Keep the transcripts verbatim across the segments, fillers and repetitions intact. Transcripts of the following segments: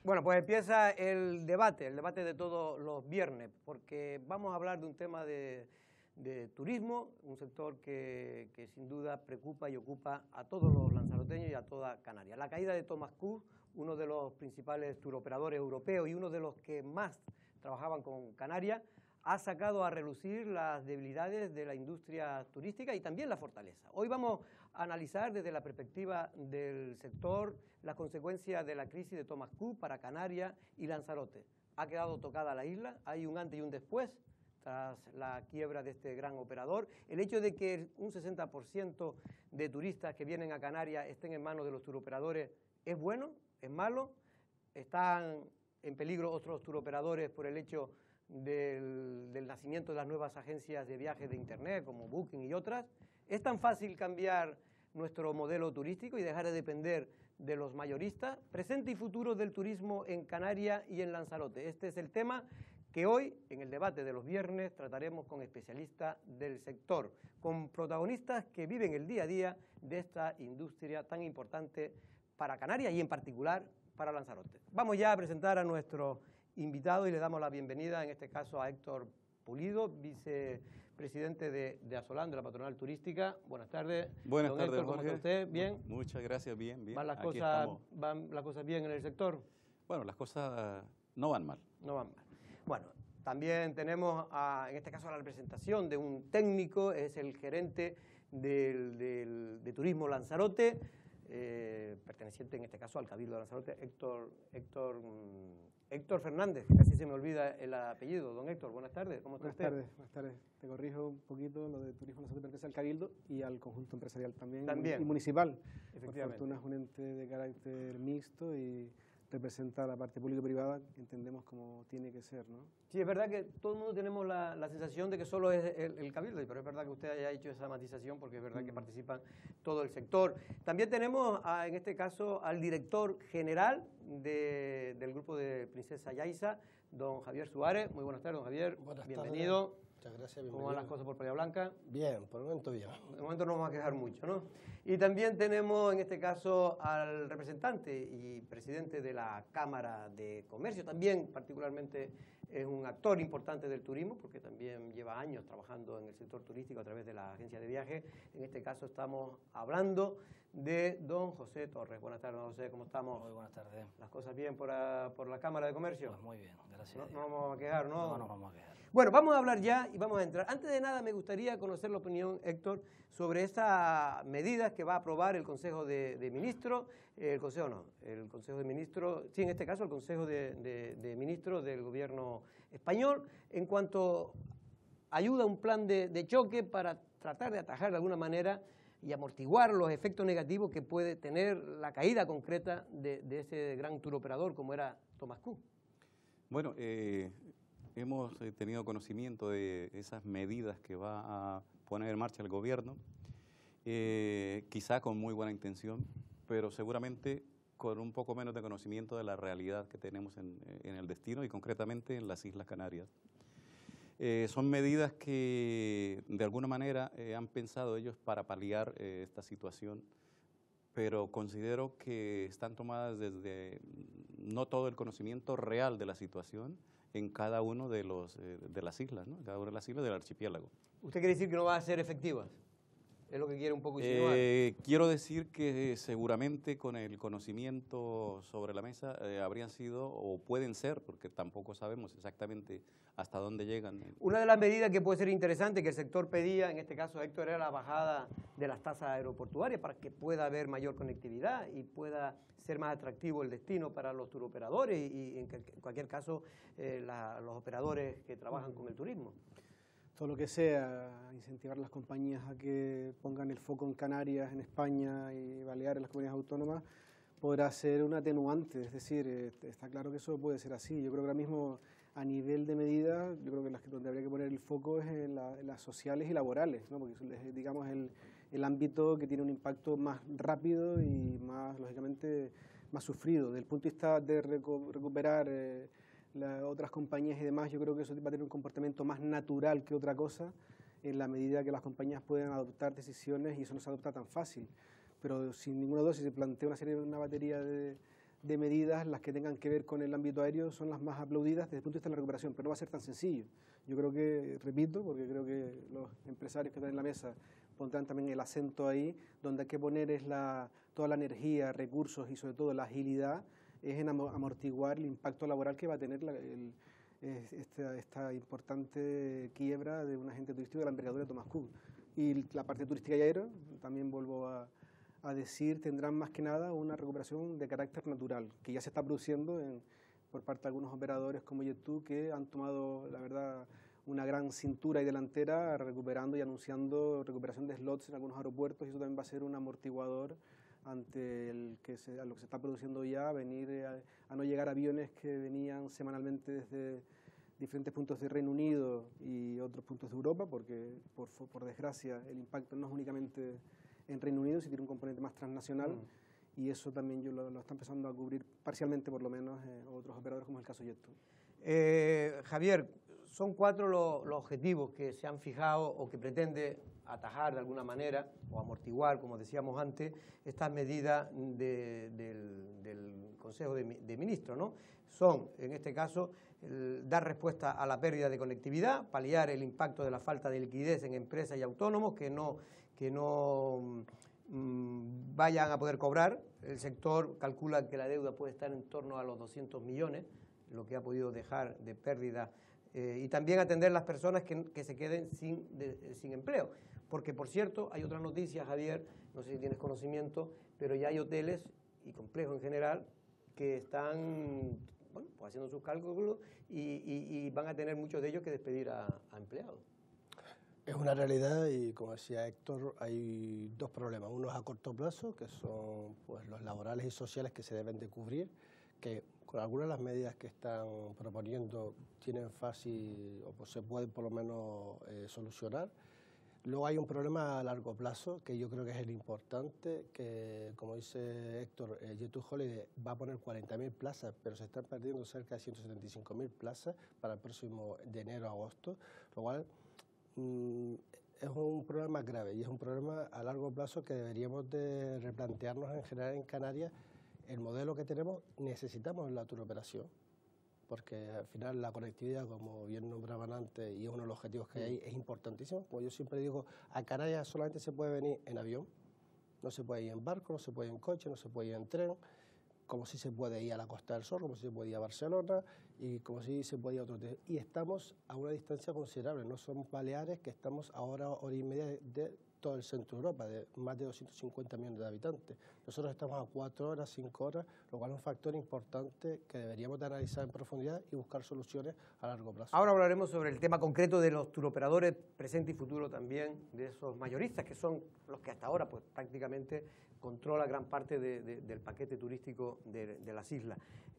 Bueno, pues empieza el debate, el debate de todos los viernes, porque vamos a hablar de un tema de, de turismo, un sector que, que sin duda preocupa y ocupa a todos los lanzaroteños y a toda Canarias. La caída de Thomas Cook, uno de los principales turoperadores europeos y uno de los que más trabajaban con Canarias, ha sacado a relucir las debilidades de la industria turística y también la fortaleza. Hoy vamos a analizar desde la perspectiva del sector las consecuencias de la crisis de Thomas Cook para Canarias y Lanzarote. Ha quedado tocada la isla, hay un antes y un después tras la quiebra de este gran operador. El hecho de que un sesenta por ciento de turistas que vienen a Canarias estén en manos de los turoperadores es bueno, es malo. Están en peligro otros turoperadores por el hecho Del, del nacimiento de las nuevas agencias de viajes de Internet, como Booking y otras. ¿Es tan fácil cambiar nuestro modelo turístico y dejar de depender de los mayoristas? Presente y futuro del turismo en Canarias y en Lanzarote. Este es el tema que hoy, en el debate de los viernes, trataremos con especialistas del sector, con protagonistas que viven el día a día de esta industria tan importante para Canarias y en particular para Lanzarote. Vamos ya a presentar a nuestro invitado y le damos la bienvenida, en este caso a Héctor Pulido, vicepresidente de, de Asolán, de la patronal turística. Buenas tardes. Buenas Don tardes, Héctor, ¿cómo Jorge. está usted? ¿Bien? Muchas gracias, bien, bien. ¿Van las, Aquí cosas, estamos. ¿Van las cosas bien en el sector? Bueno, las cosas no van mal. No van mal. Bueno, también tenemos, a, en este caso, la representación de un técnico, es el gerente del, del, de Turismo Lanzarote, eh, perteneciente en este caso al Cabildo de Lanzarote, Héctor, Héctor, Héctor Fernández, casi se me olvida el apellido. Don Héctor, buenas tardes, ¿cómo está buenas usted? Tardes, buenas tardes, te corrijo un poquito, lo de Turismo Lanzarote pertenece al Cabildo y al conjunto empresarial también, también. y municipal. Efectivamente. Por fortuna es un ente de carácter mixto y representa la parte público-privada, entendemos como tiene que ser, ¿no? Sí, es verdad que todo el mundo tenemos la, la sensación de que solo es el, el Cabildo, pero es verdad que usted haya hecho esa matización porque es verdad mm. que participan todo el sector. También tenemos, a, en este caso, al director general de, del grupo de Princesa Yaiza, don Javier Suárez. Muy buenas tardes, don Javier. Buenas bienvenido. Tardes. Muchas gracias, bienvenido. ¿Cómo van las cosas por Playa Blanca? Bien, por el momento bien. De momento no vamos a quejar mucho, ¿no? Y también tenemos en este caso al representante y presidente de la Cámara de Comercio, también particularmente es un actor importante del turismo, porque también lleva años trabajando en el sector turístico a través de la agencia de viajes. En este caso estamos hablando de don José Torres. Buenas tardes, don José, ¿cómo estamos? Muy buenas tardes. ¿Las cosas bien por, a, por la Cámara de Comercio? Pues muy bien, gracias. No, no vamos a quejar, ¿no? No nos vamos a quejar. Bueno, vamos a hablar ya y vamos a entrar. Antes de nada, me gustaría conocer la opinión, Héctor, sobre estas medidas que va a aprobar el Consejo de, de Ministros, eh, el Consejo no, el Consejo de Ministros, sí, en este caso el Consejo de, de, de Ministros del Gobierno español, en cuanto ayuda a un plan de, de choque para tratar de atajar de alguna manera y amortiguar los efectos negativos que puede tener la caída concreta de, de ese gran turoperador como era Thomas Cook. Bueno, eh, hemos tenido conocimiento de esas medidas que va a poner en marcha el gobierno, eh, quizá con muy buena intención, pero seguramente con un poco menos de conocimiento de la realidad que tenemos en, en el destino y concretamente en las Islas Canarias. Eh, son medidas que de alguna manera eh, han pensado ellos para paliar eh, esta situación, pero considero que están tomadas desde no todo el conocimiento real de la situación en cada uno de, los, eh, de las islas, ¿no? Cada una de las islas del archipiélago. ¿Usted quiere decir que no va a ser efectivas? Es lo que quiere un poco insinuar. Eh, quiero decir que seguramente con el conocimiento sobre la mesa eh, habrían sido o pueden ser, porque tampoco sabemos exactamente hasta dónde llegan. Una de las medidas que puede ser interesante que el sector pedía, en este caso Héctor, era la bajada de las tasas aeroportuarias para que pueda haber mayor conectividad y pueda ser más atractivo el destino para los turoperadores y, y en cualquier caso eh, la, los operadores que trabajan con el turismo. Todo lo que sea incentivar a las compañías a que pongan el foco en Canarias, en España y Baleares, las comunidades autónomas, podrá ser un atenuante. Es decir, está claro que eso puede ser así. Yo creo que ahora mismo, a nivel de medidas, yo creo que las que donde habría que poner el foco es en, la, en las sociales y laborales, ¿no? Porque es, digamos, el, el ámbito que tiene un impacto más rápido y más, lógicamente, más sufrido. Desde el punto de vista de recu recuperar eh, las otras compañías y demás, yo creo que eso va a tener un comportamiento más natural que otra cosa, en la medida que las compañías puedan adoptar decisiones y eso no se adopta tan fácil. Pero sin ninguna duda, si se plantea una serie, una batería de, de medidas, las que tengan que ver con el ámbito aéreo, son las más aplaudidas desde el punto de vista de la recuperación, pero no va a ser tan sencillo. Yo creo que, repito, porque creo que los empresarios que están en la mesa pondrán también el acento ahí, donde hay que poner es la, toda la energía, recursos y sobre todo la agilidad, es en amortiguar el impacto laboral que va a tener la, el, esta, esta importante quiebra de un agente turístico de la envergadura de Thomas Cook. Y la parte turística y aérea, también vuelvo a, a decir, tendrán más que nada una recuperación de carácter natural, que ya se está produciendo en, por parte de algunos operadores como Jet2, que han tomado, la verdad, una gran cintura y delantera, recuperando y anunciando recuperación de slots en algunos aeropuertos, y eso también va a ser un amortiguador ante el que se, a lo que se está produciendo ya, venir a, a no llegar aviones que venían semanalmente desde diferentes puntos de Reino Unido y otros puntos de Europa, porque por, por desgracia el impacto no es únicamente en Reino Unido, sino tiene un componente más transnacional, mm. y eso también yo lo, lo está empezando a cubrir parcialmente, por lo menos, eh, otros operadores como es el caso Jet2. Eh, Javier, son cuatro los, los objetivos que se han fijado o que pretende atajar de alguna manera o amortiguar, como decíamos antes, estas medidas de, del, del Consejo de, de Ministros, ¿no? Son, en este caso, el, dar respuesta a la pérdida de conectividad, paliar el impacto de la falta de liquidez en empresas y autónomos que no, que no mmm, vayan a poder cobrar. El sector calcula que la deuda puede estar en torno a los doscientos millones, lo que ha podido dejar de pérdida, eh, y también atender a las personas que, que se queden sin, de, sin empleo. Porque, por cierto, hay otra noticia, Javier, no sé si tienes conocimiento, pero ya hay hoteles y complejos en general que están, bueno, pues haciendo sus cálculos y, y, y van a tener muchos de ellos que despedir a, a empleados. Es una realidad y, como decía Héctor, hay dos problemas. Uno es a corto plazo, que son pues, los laborales y sociales que se deben de cubrir, que con algunas de las medidas que están proponiendo tienen fácil, o pues, se pueden por lo menos eh, solucionar. Luego hay un problema a largo plazo, que yo creo que es el importante, que como dice Héctor, eh, Jet2 Holiday va a poner cuarenta mil plazas, pero se están perdiendo cerca de ciento setenta y cinco mil plazas para el próximo de enero a agosto, lo cual mmm, es un problema grave y es un problema a largo plazo que deberíamos de replantearnos en general en Canarias. El modelo que tenemos, necesitamos la turoperación, porque al final la conectividad, como bien nombraban antes, y es uno de los objetivos que hay, es importantísimo. Como yo siempre digo, a Canarias solamente se puede venir en avión, no se puede ir en barco, no se puede ir en coche, no se puede ir en tren, como si se puede ir a la Costa del Sol, como si se puede ir a Barcelona, y como si se puede ir a otro. Y estamos a una distancia considerable, no somos Baleares, que estamos ahora a hora y media de, de todo el centro de Europa, de más de doscientos cincuenta millones de habitantes. Nosotros estamos a cuatro horas, cinco horas, lo cual es un factor importante que deberíamos de analizar en profundidad y buscar soluciones a largo plazo. Ahora hablaremos sobre el tema concreto de los turoperadores presente y futuro también, de esos mayoristas, que son los que hasta ahora pues prácticamente controlan gran parte de, de, del paquete turístico de, de las islas.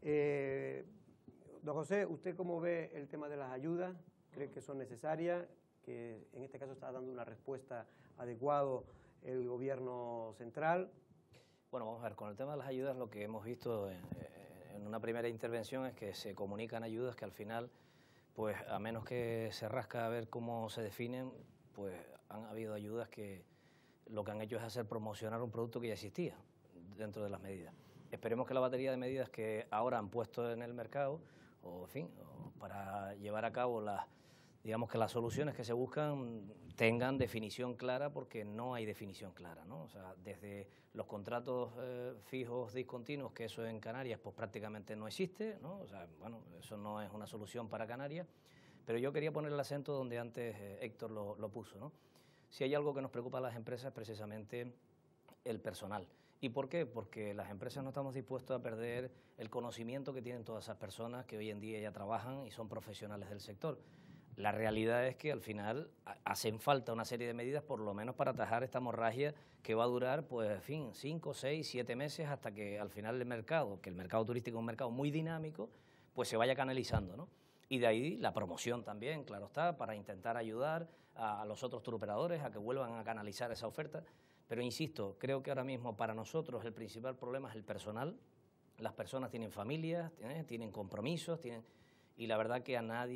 Eh, don José, ¿usted cómo ve el tema de las ayudas? ¿Cree que son necesarias? Que en este caso está dando una respuesta adecuada el gobierno central. Bueno, vamos a ver, con el tema de las ayudas lo que hemos visto en, en una primera intervención es que se comunican ayudas que al final, pues a menos que se rasca a ver cómo se definen, pues han habido ayudas que lo que han hecho es hacer promocionar un producto que ya existía dentro de las medidas. Esperemos que la batería de medidas que ahora han puesto en el mercado, o en fin, o para llevar a cabo las digamos que las soluciones que se buscan tengan definición clara, porque no hay definición clara, ¿no? O sea, desde los contratos eh, fijos discontinuos, que eso en Canarias pues prácticamente no existe, ¿no? O sea, bueno, eso no es una solución para Canarias, pero yo quería poner el acento donde antes eh, Héctor lo, lo puso, ¿no? Si hay algo que nos preocupa a las empresas es precisamente el personal. ¿Y por qué? Porque las empresas no estamos dispuestos a perder el conocimiento que tienen todas esas personas que hoy en día ya trabajan y son profesionales del sector. La realidad es que al final hacen falta una serie de medidas, por lo menos para atajar esta hemorragia que va a durar, pues, en fin, cinco, seis, siete meses hasta que al final el mercado, que el mercado turístico es un mercado muy dinámico, pues se vaya canalizando, ¿no? Y de ahí la promoción también, claro está, para intentar ayudar a, a los otros turoperadores a que vuelvan a canalizar esa oferta. Pero insisto, creo que ahora mismo para nosotros el principal problema es el personal. Las personas tienen familias, tienen, tienen compromisos, tienen, y la verdad que a nadie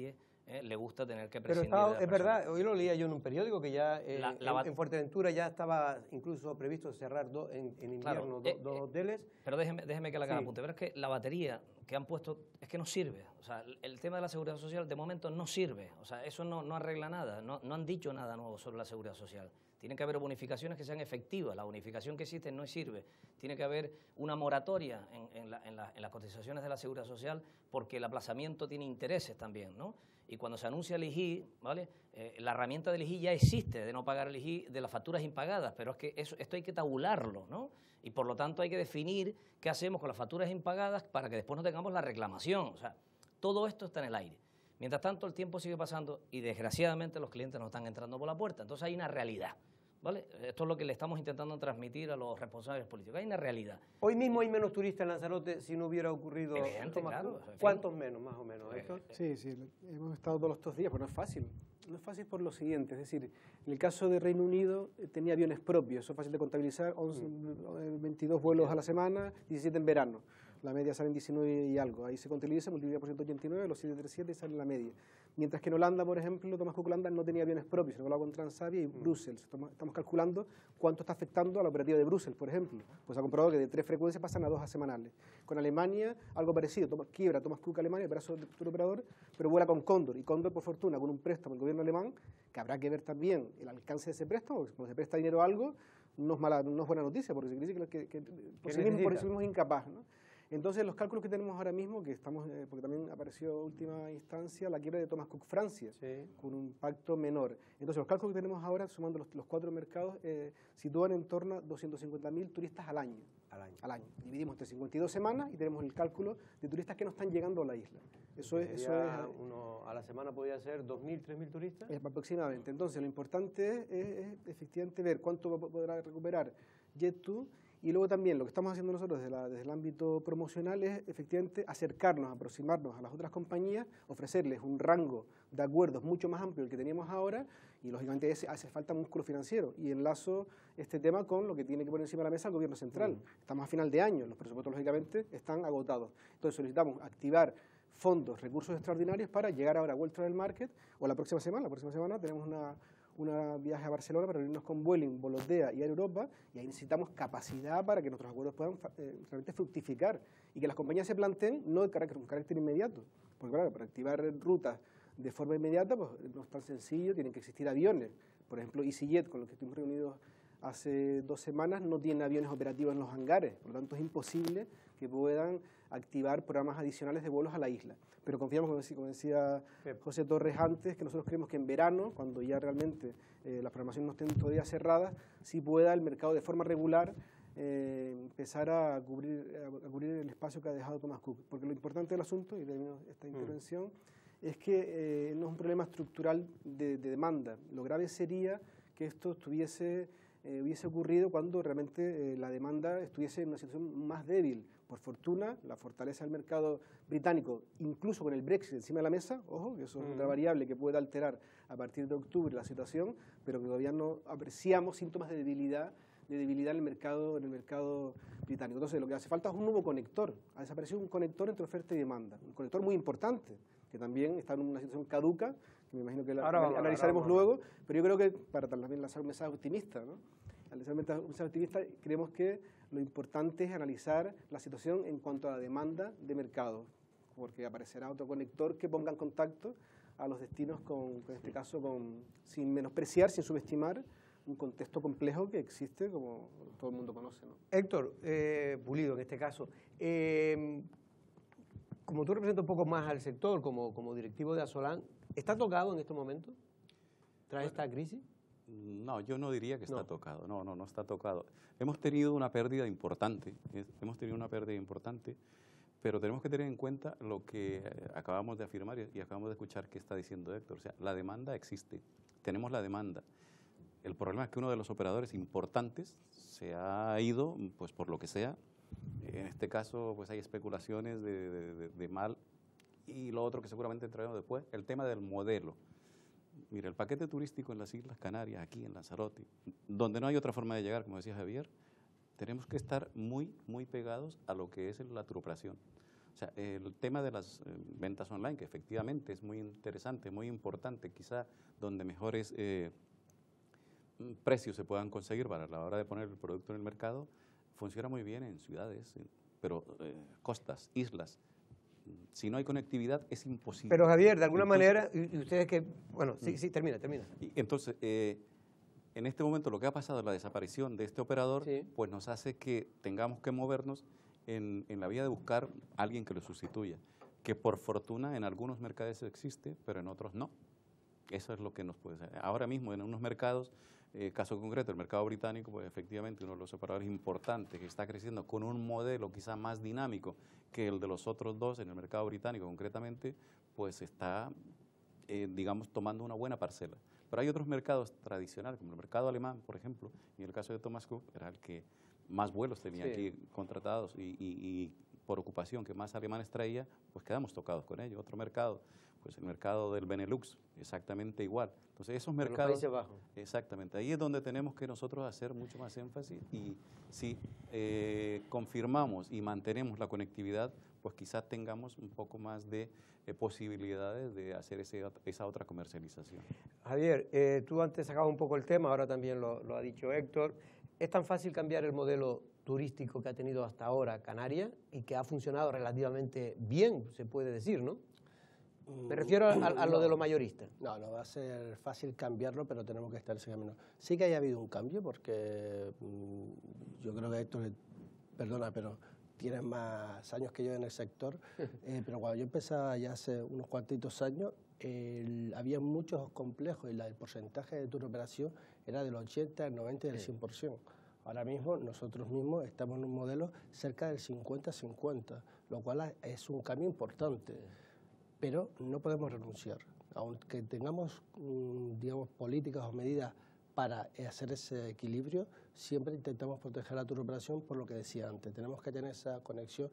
eh, le gusta tener que Pero prescindir está, de la es persona. verdad, hoy lo leía yo en un periódico que ya eh, La- la en, en Fuerteventura ya estaba incluso previsto cerrar do- en, en invierno Claro, do- eh, dos eh, hoteles. Pero déjeme, déjeme que la haga Sí. apunte. Pero es que la batería que han puesto es que no sirve. O sea, el, el tema de la seguridad social de momento no sirve. O sea, eso no, no arregla nada. No, no han dicho nada nuevo sobre la seguridad social. Tiene que haber bonificaciones que sean efectivas. La bonificación que existe no sirve. Tiene que haber una moratoria en, en, la- en la- en las cotizaciones de la seguridad social porque el aplazamiento tiene intereses también, ¿no? Y cuando se anuncia el I G I, ¿vale? Eh, la herramienta del I G I ya existe de no pagar el I G I de las facturas impagadas, pero es que eso, esto hay que tabularlo, ¿no? Y por lo tanto hay que definir qué hacemos con las facturas impagadas para que después no tengamos la reclamación. O sea, todo esto está en el aire. Mientras tanto, el tiempo sigue pasando y desgraciadamente los clientes no están entrando por la puerta. Entonces hay una realidad, ¿vale? Esto es lo que le estamos intentando transmitir a los responsables políticos. Hay una realidad. Hoy mismo hay menos turistas en Lanzarote si no hubiera ocurrido... Evidente, Thomas claro, Cook. en fin. ¿Cuántos menos, más o menos, Eh, Héctor? Sí, sí, hemos estado todos estos días, pero no es fácil. No es fácil por lo siguiente, es decir, en el caso de Reino Unido eh, tenía aviones propios, eso es fácil de contabilizar, once, eh, veintidós vuelos a la semana, diecisiete en verano. La media salen diecinueve y algo. Ahí se contabiliza, multiplica por ciento ochenta y nueve, los siete treinta y siete y sale la media. Mientras que en Holanda, por ejemplo, Thomas Cook Holanda no tenía aviones propios, se volaba con Transavia y Brussels. Estamos, estamos calculando cuánto está afectando a la operativa de Brussels, por ejemplo. Pues ha comprobado que de tres frecuencias pasan a dos a semanales. Con Alemania, algo parecido. Toma, quiebra Thomas Cook Alemania, brazo de tour operador, pero vuela con Cóndor. Y Cóndor, por fortuna, con un préstamo del gobierno alemán, que habrá que ver también el alcance de ese préstamo, porque cuando se presta dinero a algo, no es, mala, no es buena noticia, porque significa que, que, que por, sí mismo, por sí mismo es incapaz, ¿no? Entonces, los cálculos que tenemos ahora mismo, que estamos, eh, porque también apareció última instancia la quiebra de Thomas Cook Francia, Sí. con un impacto menor. Entonces, los cálculos que tenemos ahora, sumando los, los cuatro mercados, eh, sitúan en torno a doscientos cincuenta mil turistas al año. Al año. Al año. Dividimos entre cincuenta y dos semanas y tenemos el cálculo de turistas que no están llegando a la isla. Eso es, eso Sería es uno, a la semana podría ser dos mil, tres mil turistas. eh, aproximadamente. Entonces, lo importante es, es, es efectivamente ver cuánto po- podrá recuperar Jet dos. Y luego también lo que estamos haciendo nosotros desde, la, desde el ámbito promocional es efectivamente acercarnos, aproximarnos a las otras compañías, ofrecerles un rango de acuerdos mucho más amplio del que teníamos ahora y lógicamente ese, hace falta músculo financiero. Y enlazo este tema con lo que tiene que poner encima de la mesa el gobierno central. Mm. Estamos a final de año, los presupuestos lógicamente están agotados. Entonces solicitamos activar fondos, recursos extraordinarios para llegar ahora a World Travel Market o la próxima semana. La próxima semana tenemos una... un viaje a Barcelona para reunirnos con Vueling, Volotea y Air Europa, y ahí necesitamos capacidad para que nuestros acuerdos puedan eh, realmente fructificar y que las compañías se planteen no de carácter, un carácter inmediato, porque claro, para activar rutas de forma inmediata pues, no es tan sencillo, tienen que existir aviones. Por ejemplo, EasyJet, con los que estuvimos reunidos hace dos semanas, no tiene aviones operativos en los hangares, por lo tanto es imposible que puedan activar programas adicionales de vuelos a la isla. Pero confiamos, como decía, como decía José Torres antes, que nosotros creemos que en verano, cuando ya realmente eh, las programaciones no estén todavía cerradas, sí pueda el mercado de forma regular eh, empezar a cubrir, a cubrir el espacio que ha dejado Thomas Cook. Porque lo importante del asunto, y termino esta intervención, mm. es que eh, no es un problema estructural de, de demanda. Lo grave sería que esto estuviese, eh, hubiese ocurrido cuando realmente eh, la demanda estuviese en una situación más débil. Por fortuna, la fortaleza del mercado británico, incluso con el Brexit encima de la mesa, ojo, que eso es otra variable que puede alterar a partir de octubre la situación, pero que todavía no apreciamos síntomas de debilidad, de debilidad en el mercado, en el mercado británico. Entonces, lo que hace falta es un nuevo conector. Ha desaparecido un conector entre oferta y demanda, un conector muy importante, que también está en una situación caduca, que me imagino que la, ahora vamos, analizaremos ahora vamos. luego, pero yo creo que para también lanzar un mensaje optimista, ¿no? Al lanzar un mensaje optimista, creemos que lo importante es analizar la situación en cuanto a la demanda de mercado, porque aparecerá otro conector que ponga en contacto a los destinos, con, en este caso, con, sin menospreciar, sin subestimar un contexto complejo que existe, como todo el mundo conoce, ¿no? Héctor, eh, Pulido en este caso, eh, como tú representas un poco más al sector, como, como directivo de Asolán, ¿está tocado en estos momentos tras esta crisis? No, yo no diría que está No. tocado, no, no, no está tocado. Hemos tenido una pérdida importante, es- hemos tenido una pérdida importante, pero tenemos que tener en cuenta lo que eh, acabamos de afirmar y, y acabamos de escuchar que está diciendo Héctor. O sea, la demanda existe, tenemos la demanda. El problema es que uno de los operadores importantes se ha ido, pues por lo que sea. En este caso, pues hay especulaciones de, de- de- de mal, y lo otro que seguramente entraremos después, el tema del modelo. Mira, el paquete turístico en las Islas Canarias, aquí en Lanzarote, donde no hay otra forma de llegar, como decía Javier, tenemos que estar muy, muy pegados a lo que es la turoperación. O sea, el tema de las eh, ventas online, que efectivamente es muy interesante, muy importante, quizá donde mejores eh, precios se puedan conseguir para la hora de poner el producto en el mercado, funciona muy bien en ciudades, pero eh, costas, islas, si no hay conectividad es imposible. Pero Javier, de alguna entonces, manera, y ustedes que, bueno, sí, sí, termina, termina. Y entonces, eh, en este momento lo que ha pasado, la desaparición de este operador, Sí. pues nos hace que tengamos que movernos en, en la vía de buscar a alguien que lo sustituya, que por fortuna en algunos mercados existe, pero en otros no. Eso es lo que nos puede hacer. Ahora mismo en unos mercados, eh, caso concreto, el mercado británico, pues efectivamente uno de los operadores importantes que está creciendo con un modelo quizá más dinámico que el de los otros dos en el mercado británico concretamente, pues está, eh, digamos, tomando una buena parcela. Pero hay otros mercados tradicionales, como el mercado alemán, por ejemplo, y en el caso de Thomas Cook, era el que más vuelos tenía Sí. aquí contratados y, y, y por ocupación que más alemanes traía, pues quedamos tocados con ello. Otro mercado, pues el mercado del Benelux, exactamente igual. Entonces esos En los mercados, Países Bajos. exactamente, ahí es donde tenemos que nosotros hacer mucho más énfasis y si eh, confirmamos y mantenemos la conectividad, pues quizás tengamos un poco más de eh, posibilidades de hacer ese, esa otra comercialización. Javier, eh, tú antes sacabas un poco el tema, ahora también lo, lo ha dicho Héctor. ¿Es tan fácil cambiar el modelo turístico que ha tenido hasta ahora Canarias y que ha funcionado relativamente bien, se puede decir, ¿no? Me refiero a, a lo No. de los mayoristas. No, no va a ser fácil cambiarlo, pero tenemos que estar en ese camino. Sí que haya habido un cambio, porque mmm, yo creo que esto, perdona, pero tienes más años que yo en el sector, eh, pero cuando yo empezaba ya hace unos cuantitos años, el, había muchos complejos y la, el porcentaje de turoperación era del ochenta, del noventa y del cien por ciento. Ahora mismo nosotros mismos estamos en un modelo cerca del cincuenta cincuenta, lo cual es un cambio importante. Pero no podemos renunciar. Aunque tengamos, digamos, políticas o medidas para hacer ese equilibrio, siempre intentamos proteger la turoperación por lo que decía antes. Tenemos que tener esa conexión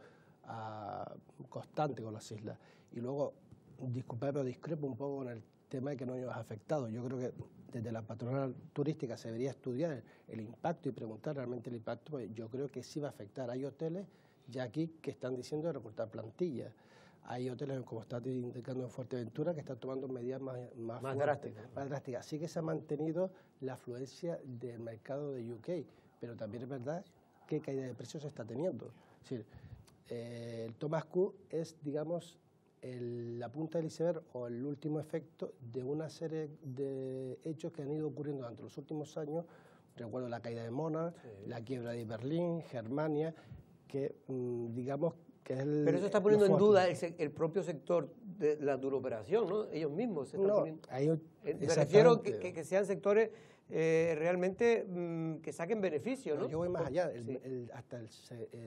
a, constante con las islas. Y luego, disculpad, pero discrepo un poco con el tema de que no nos ha afectado. Yo creo que desde la patronal turística se debería estudiar el impacto y preguntar realmente el impacto, porque yo creo que sí va a afectar. Hay hoteles ya aquí que están diciendo de recortar plantillas. Hay hoteles, como está indicando en Fuerteventura, que están tomando medidas más, más, Más fuertes, drásticas. más drásticas. Sí que se ha mantenido la afluencia del mercado de U K, pero también es verdad que caída de precios se está teniendo. Es decir, eh, el Thomas Cook es, digamos, el, la punta del iceberg o el último efecto de una serie de hechos que han ido ocurriendo durante los últimos años. Recuerdo la caída de Monarch, sí. la quiebra de Berlín, Germania, que, mmm, digamos, El, Pero eso está poniendo en duda el, el propio sector de la turoperación, ¿no? Ellos mismos se están no, poniendo... Hay, Me refiero que, que, que sean sectores eh, realmente mmm, que saquen beneficio, ¿no? Pero yo voy más allá. El, sí. el, hasta el,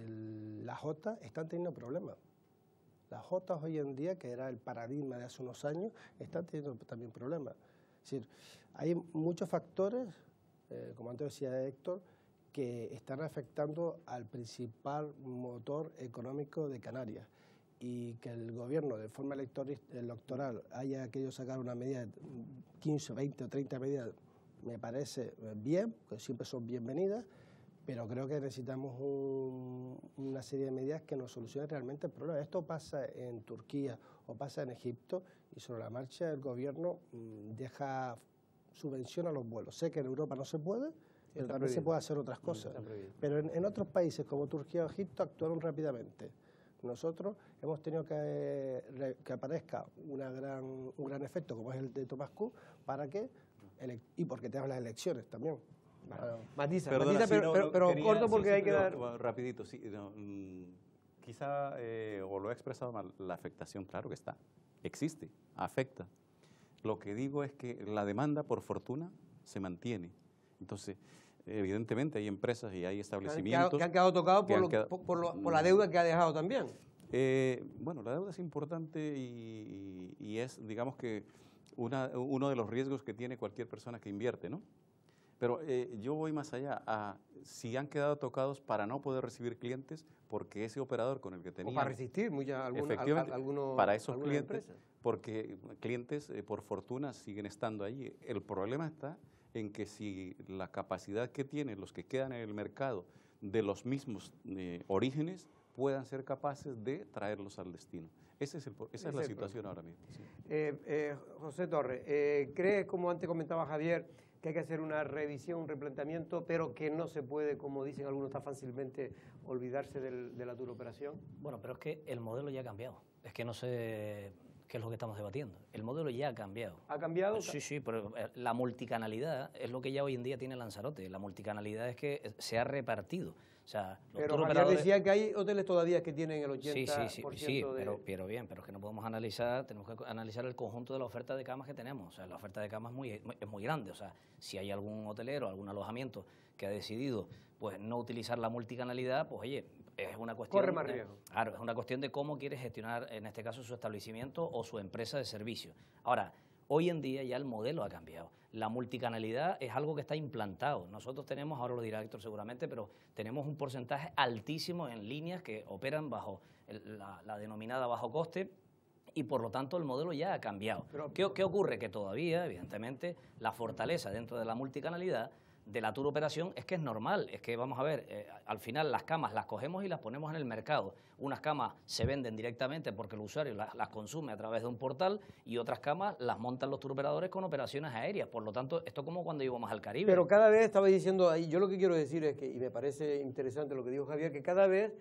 el, las J están teniendo problemas. Las J hoy en día, que era el paradigma de hace unos años, están teniendo también problemas. Es decir, hay muchos factores, eh, como antes decía Héctor, que están afectando al principal motor económico de Canarias, y que el gobierno de forma electoral haya querido sacar una medida de quince, veinte o treinta medidas, me parece bien, que siempre son bienvenidas, pero creo que necesitamos un, una serie de medidas que nos solucionen realmente el problema. Esto pasa en Turquía o pasa en Egipto, y sobre la marcha el gobierno mmm, deja subvención a los vuelos. Sé que en Europa no se puede, pero está también prohibido. se puede hacer otras cosas. Pero en, en otros países como Turquía o Egipto actuaron rápidamente. Nosotros hemos tenido que, que aparezca una gran, un gran efecto, como es el de Thomas Cook, para que, ele, y porque tenemos las elecciones también. Bueno, matiza, Perdona, matiza, sí, pero, no, pero, no, pero quería, corto sí, porque sí, hay que no, dar... Rapidito, sí. No, mmm, quizá, eh, o lo he expresado mal, la afectación, claro que está, existe, afecta. Lo que digo es que la demanda, por fortuna, se mantiene. Entonces, evidentemente hay empresas y hay establecimientos... Que han quedado tocados por, lo, quedado, por, por, lo, por la deuda que ha dejado también. Eh, bueno, la deuda es importante y, y, y es, digamos que, una, uno de los riesgos que tiene cualquier persona que invierte, ¿no? Pero eh, yo voy más allá, a si han quedado tocados para no poder recibir clientes, porque ese operador con el que tenían... O para resistir muchas, alguna, efectivamente, algunos, para esos clientes, empresas. Porque clientes, eh, por fortuna, siguen estando allí. El problema está en que si la capacidad que tienen los que quedan en el mercado de los mismos eh, orígenes, puedan ser capaces de traerlos al destino. Ese es el, esa es la situación ahora mismo. Sí. Eh, eh, José Torres, eh, ¿crees, como antes comentaba Javier, que hay que hacer una revisión, un replanteamiento, pero que no se puede, como dicen algunos tan fácilmente, olvidarse del, de la turoperación? Bueno, pero es que el modelo ya ha cambiado. Es que no sé qué es lo que estamos debatiendo. El modelo ya ha cambiado. ¿Ha cambiado? Sí, sí, pero la multicanalidad es lo que ya hoy en día tiene Lanzarote. La multicanalidad es que se ha repartido. O sea, los pero tour Javier decía que hay hoteles todavía que tienen el ochenta sí, por ciento sí, sí, sí, de... pero, pero bien, pero es que no podemos analizar, tenemos que analizar el conjunto de la oferta de camas que tenemos. O sea, la oferta de camas es muy, es muy grande. O sea, si hay algún hotelero, algún alojamiento que ha decidido pues no utilizar la multicanalidad, pues oye, es una cuestión... Corre más de, riesgo. Claro, es una cuestión de cómo quiere gestionar, en este caso, su establecimiento o su empresa de servicio. Ahora, hoy en día ya el modelo ha cambiado. La multicanalidad es algo que está implantado. Nosotros tenemos, ahora lo dirá Héctor seguramente, pero tenemos un porcentaje altísimo en líneas que operan bajo el, la, la denominada bajo coste y por lo tanto el modelo ya ha cambiado. Pero, ¿Qué, ¿Qué ocurre? Que todavía, evidentemente, la fortaleza dentro de la multicanalidad de la tour operación es que es normal, es que vamos a ver, eh, al final las camas las cogemos y las ponemos en el mercado. Unas camas se venden directamente porque el usuario las, las consume a través de un portal y otras camas las montan los tour operadores con operaciones aéreas. Por lo tanto, esto es como cuando íbamos al Caribe. Pero cada vez estaba diciendo ahí, yo lo que quiero decir es que, y me parece interesante lo que dijo Javier, que cada vez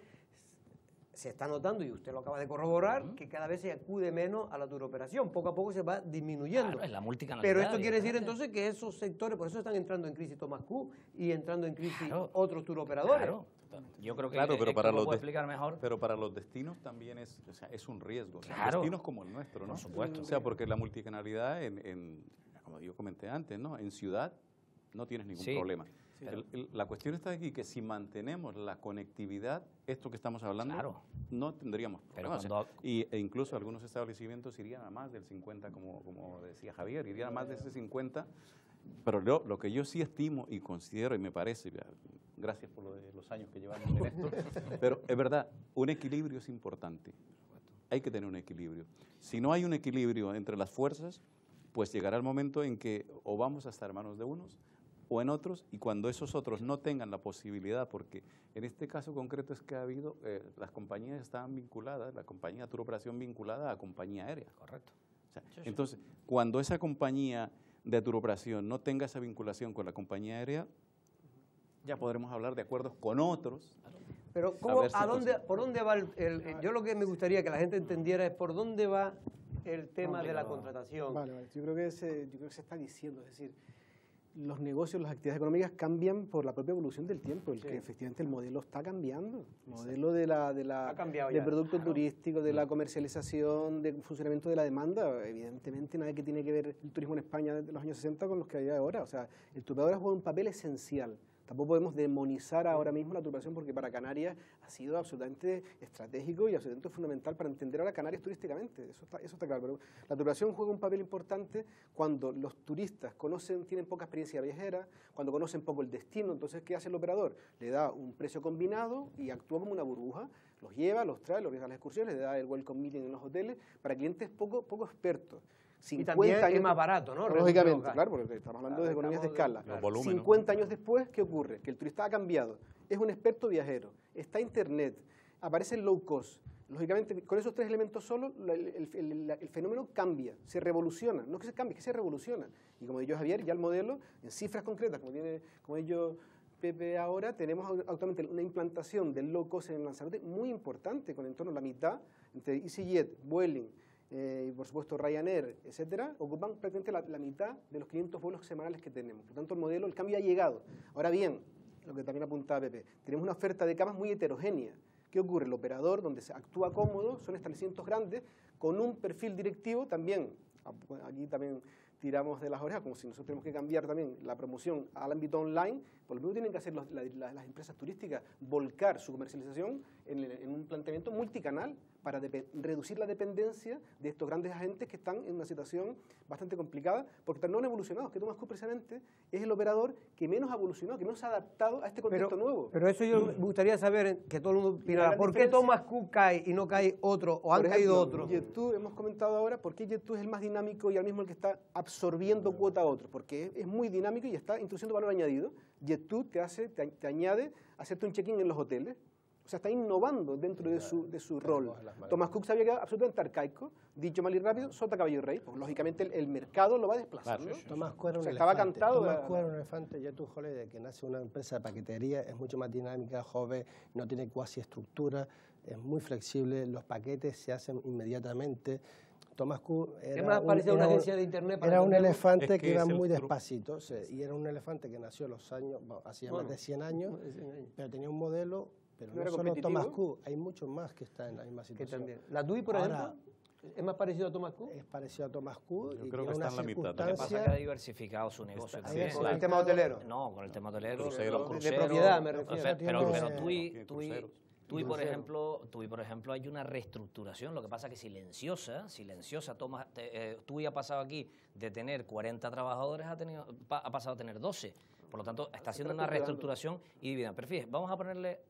se está notando, y usted lo acaba de corroborar, uh-huh. que cada vez se acude menos a la turoperación. Poco a poco se va disminuyendo. Claro, es la multicanalidad. Pero esto quiere decir entonces que esos sectores, por eso están entrando en crisis Thomas Cook y entrando en crisis claro. otros turoperadores. Claro. Yo creo que claro, pero para lo los puede explicar mejor. Pero para los destinos también es, o sea, es un riesgo. Claro. Destinos como el nuestro, ¿no? Por supuesto. O sea, porque la multicanalidad, en, en, como yo comenté antes, ¿no? En ciudad no tienes ningún sí. problema. Sí. El, el, la cuestión está aquí que si mantenemos la conectividad, esto que estamos hablando, claro. no tendríamos problemas. Cuando... O sea, y, e incluso algunos establecimientos irían a más del cincuenta, como, como decía Javier, irían a más de ese cincuenta. Pero yo, lo que yo sí estimo y considero, y me parece, gracias por lo de los años que llevamos en esto, pero es verdad, un equilibrio es importante. Hay que tener un equilibrio. Si no hay un equilibrio entre las fuerzas, pues llegará el momento en que o vamos a estar en manos de unos o en otros, y cuando esos otros no tengan la posibilidad, porque en este caso concreto es que ha habido, eh, las compañías estaban vinculadas, la compañía de tour operación vinculada a compañía aérea. Correcto. O sea, sí, sí. Entonces, cuando esa compañía de tour operación no tenga esa vinculación con la compañía aérea, ya podremos hablar de acuerdos con otros. Pero ¿cómo, a, a dónde, ¿por dónde va el, el, el...? Yo lo que me gustaría que la gente entendiera es por dónde va el tema no, de la contratación. Vale, vale. Yo creo que se, yo creo que se está diciendo, es decir, los negocios, las actividades económicas cambian por la propia evolución del tiempo, el sí. que efectivamente el modelo está cambiando, el modelo de la, de la del producto claro. turístico, de la comercialización, del funcionamiento de la demanda, evidentemente nada que tiene que ver el turismo en España de los años sesenta con los que hay ahora, o sea, el turoperador juega un papel esencial. Tampoco podemos demonizar ahora mismo la turoperador porque para Canarias ha sido absolutamente estratégico y absolutamente fundamental para entender ahora Canarias turísticamente, eso está, eso está claro. Pero la turoperador juega un papel importante cuando los turistas conocen, tienen poca experiencia viajera, cuando conocen poco el destino. Entonces, ¿qué hace el operador? Le da un precio combinado y actúa como una burbuja, los lleva, los trae, los organiza las excursiones, le da el welcome meeting en los hoteles para clientes poco, poco expertos. Y también años, es más barato, ¿no? Lógicamente, claro, porque estamos hablando de economías de escala. De, volumen, cincuenta ¿no? años después, ¿qué ocurre? Que el turista ha cambiado, es un experto viajero, está Internet, aparece el low cost. Lógicamente, con esos tres elementos solo, el, el, el, el fenómeno cambia, se revoluciona. No que se cambie, es que se revoluciona. Y como dijo Javier, ya el modelo, en cifras concretas, como tiene como ellos Pepe ahora, tenemos actualmente una implantación del low cost en Lanzarote muy importante, con en torno a la mitad, entre EasyJet, Vueling, Eh, y por supuesto Ryanair, etcétera, ocupan prácticamente la, la mitad de los quinientos vuelos semanales que tenemos. Por lo tanto, el modelo, el cambio ha llegado. Ahora bien, lo que también apuntaba Pepe, tenemos una oferta de camas muy heterogénea. ¿Qué ocurre? El operador, donde se actúa cómodo, son establecimientos grandes, con un perfil directivo también. Aquí también tiramos de las orejas, como si nosotros tenemos que cambiar también la promoción al ámbito online, por lo mismo tienen que hacer los, la, la, las empresas turísticas, volcar su comercialización en, en un planteamiento multicanal para reducir la dependencia de estos grandes agentes que están en una situación bastante complicada, porque no han evolucionado, que Thomas Cook precisamente es el operador que menos ha evolucionado, que menos se ha adaptado a este contexto pero, nuevo. Pero eso yo me gustaría saber, que todo el mundo opinara, ¿por qué Thomas Cook cae y no cae otro, o han por caído ejemplo, otros? JetToo, hemos comentado ahora, ¿por qué JetToo es el más dinámico y al mismo el que está absorbiendo cuota a otro? Porque es, es muy dinámico y está introduciendo valor añadido. JetToo te hace, te, te añade hacerte un check-in en los hoteles. O O sea, está innovando dentro de su, de su rol. Thomas Cook sabía que era absolutamente arcaico, dicho mal y rápido, sota, caballo y rey. Pues lógicamente el, el mercado lo va desplazando. Claro, sí, sí. Thomas Cook era un O sea, elefante. estaba cantado. Thomas a- Cook era un elefante. Jet to Holiday, que nace una empresa de paquetería, es mucho más dinámica, joven, no tiene cuasi estructura, es muy flexible, los paquetes se hacen inmediatamente. Thomas Cook Es era más un, parecido a una era un- agencia de internet para era un entenderlo. elefante Es que, que iba es el muy truco. despacito, se- y era un elefante que nació a los años, bueno, hacía Bueno, más de cien años, más de cien años. pero tenía un modelo, pero No no, era solo competitivo. Thomas Cook, hay muchos más que están en la misma Que situación. también. La D U I, por Ahora- ejemplo, es más parecido a Thomas Cook. Es parecido a Thomas Cook Yo y creo tiene que está una en la mitad. Lo que Lo que pasa es circunstancia- que ha diversificado su negocio Está- también. ahí Con el está. tema hotelero. No, con el tema hotelero, Cruceros. los De cruceros. propiedad, me o sea, refiero. Pero, Tiene- pero TUI, Tiene TUI, cruceros. TUI, por Cruceros. ejemplo, TUI, por ejemplo, hay una reestructuración. Lo que pasa es que silenciosa, silenciosa, toma, te- eh, TUI ha pasado aquí de tener cuarenta trabajadores, ha, tenido, pa- ha pasado a tener doce. Por lo tanto, está haciendo una reestructuración y dividida. Pero fíjate, vamos a ponerle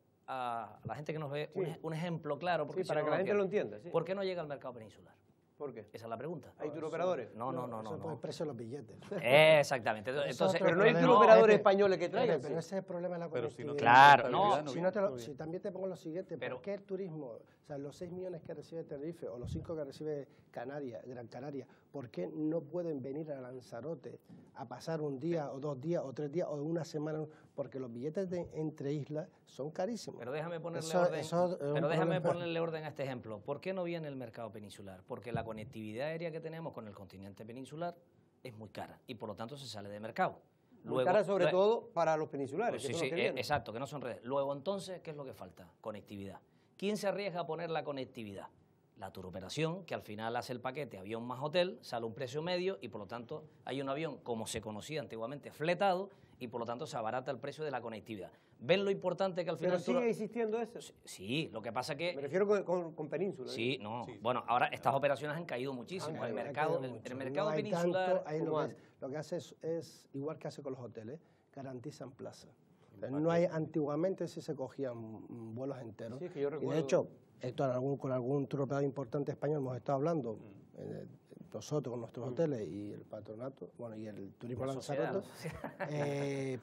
a la gente que nos ve un, ej- un ejemplo claro. Porque Sí, si para no, que no la gente entiende. lo entienda. Sí. ¿Por qué no llega al mercado peninsular? ¿Por qué? Esa es la pregunta. ¿Hay turoperadores? No, no, no, Eso no. es por el no. precio de los billetes. Exactamente. Eso es Entonces, otro Pero no hay problema. turoperadores Pepe, españoles que Pepe, traigan. pero ese es el problema de la Pero si no conectividad. Claro, no, rentabilidad, Si, no te lo- Muy bien. si también te pongo lo siguiente, Pero- ¿por qué el turismo, o sea, los seis millones que recibe Tenerife o los cinco que recibe Canarias, Gran Canaria, ¿por qué no pueden venir a Lanzarote a pasar un día o dos días o tres días o una semana? Porque los billetes de entre islas son carísimos. Pero déjame ponerle Eso- orden. eso es un pero déjame problema. ponerle orden a este ejemplo. ¿Por qué no viene el mercado peninsular? Porque la conectividad aérea que tenemos con el continente peninsular es muy cara y por lo tanto se sale de mercado. Muy cara sobre lue- todo para los peninsulares. Pues que sí, son sí, los que eh, vienen. exacto, que no son redes. Luego entonces, ¿qué es lo que falta? Conectividad. ¿Quién se arriesga a poner la conectividad? La turoperación, que al final hace el paquete avión más hotel, sale un precio medio y por lo tanto hay un avión, como se conocía antiguamente, fletado y por lo tanto se abarata el precio de la conectividad. ¿Ven lo importante que al final... Pero tú lo- sigue existiendo eso. Sí, lo que pasa que... Me refiero con, con, con península. Sí, no. Bueno, ahora estas operaciones han caído muchísimo. Hay- El hay mercado, que el, mucho. el No mercado hay peninsular... tanto, ahí lo, como que, antes. lo que hace es, es igual que hace con los hoteles, garantizan plaza. No hay, antiguamente sí se cogían mm, vuelos enteros. Sí, es que yo y recuerdo- de hecho, esto en algún, con algún turoperador importante español hemos estado hablando, eh, nosotros con nuestros hoteles y el patronato, bueno, y el turismo La sociedad, Lanzarote, eh,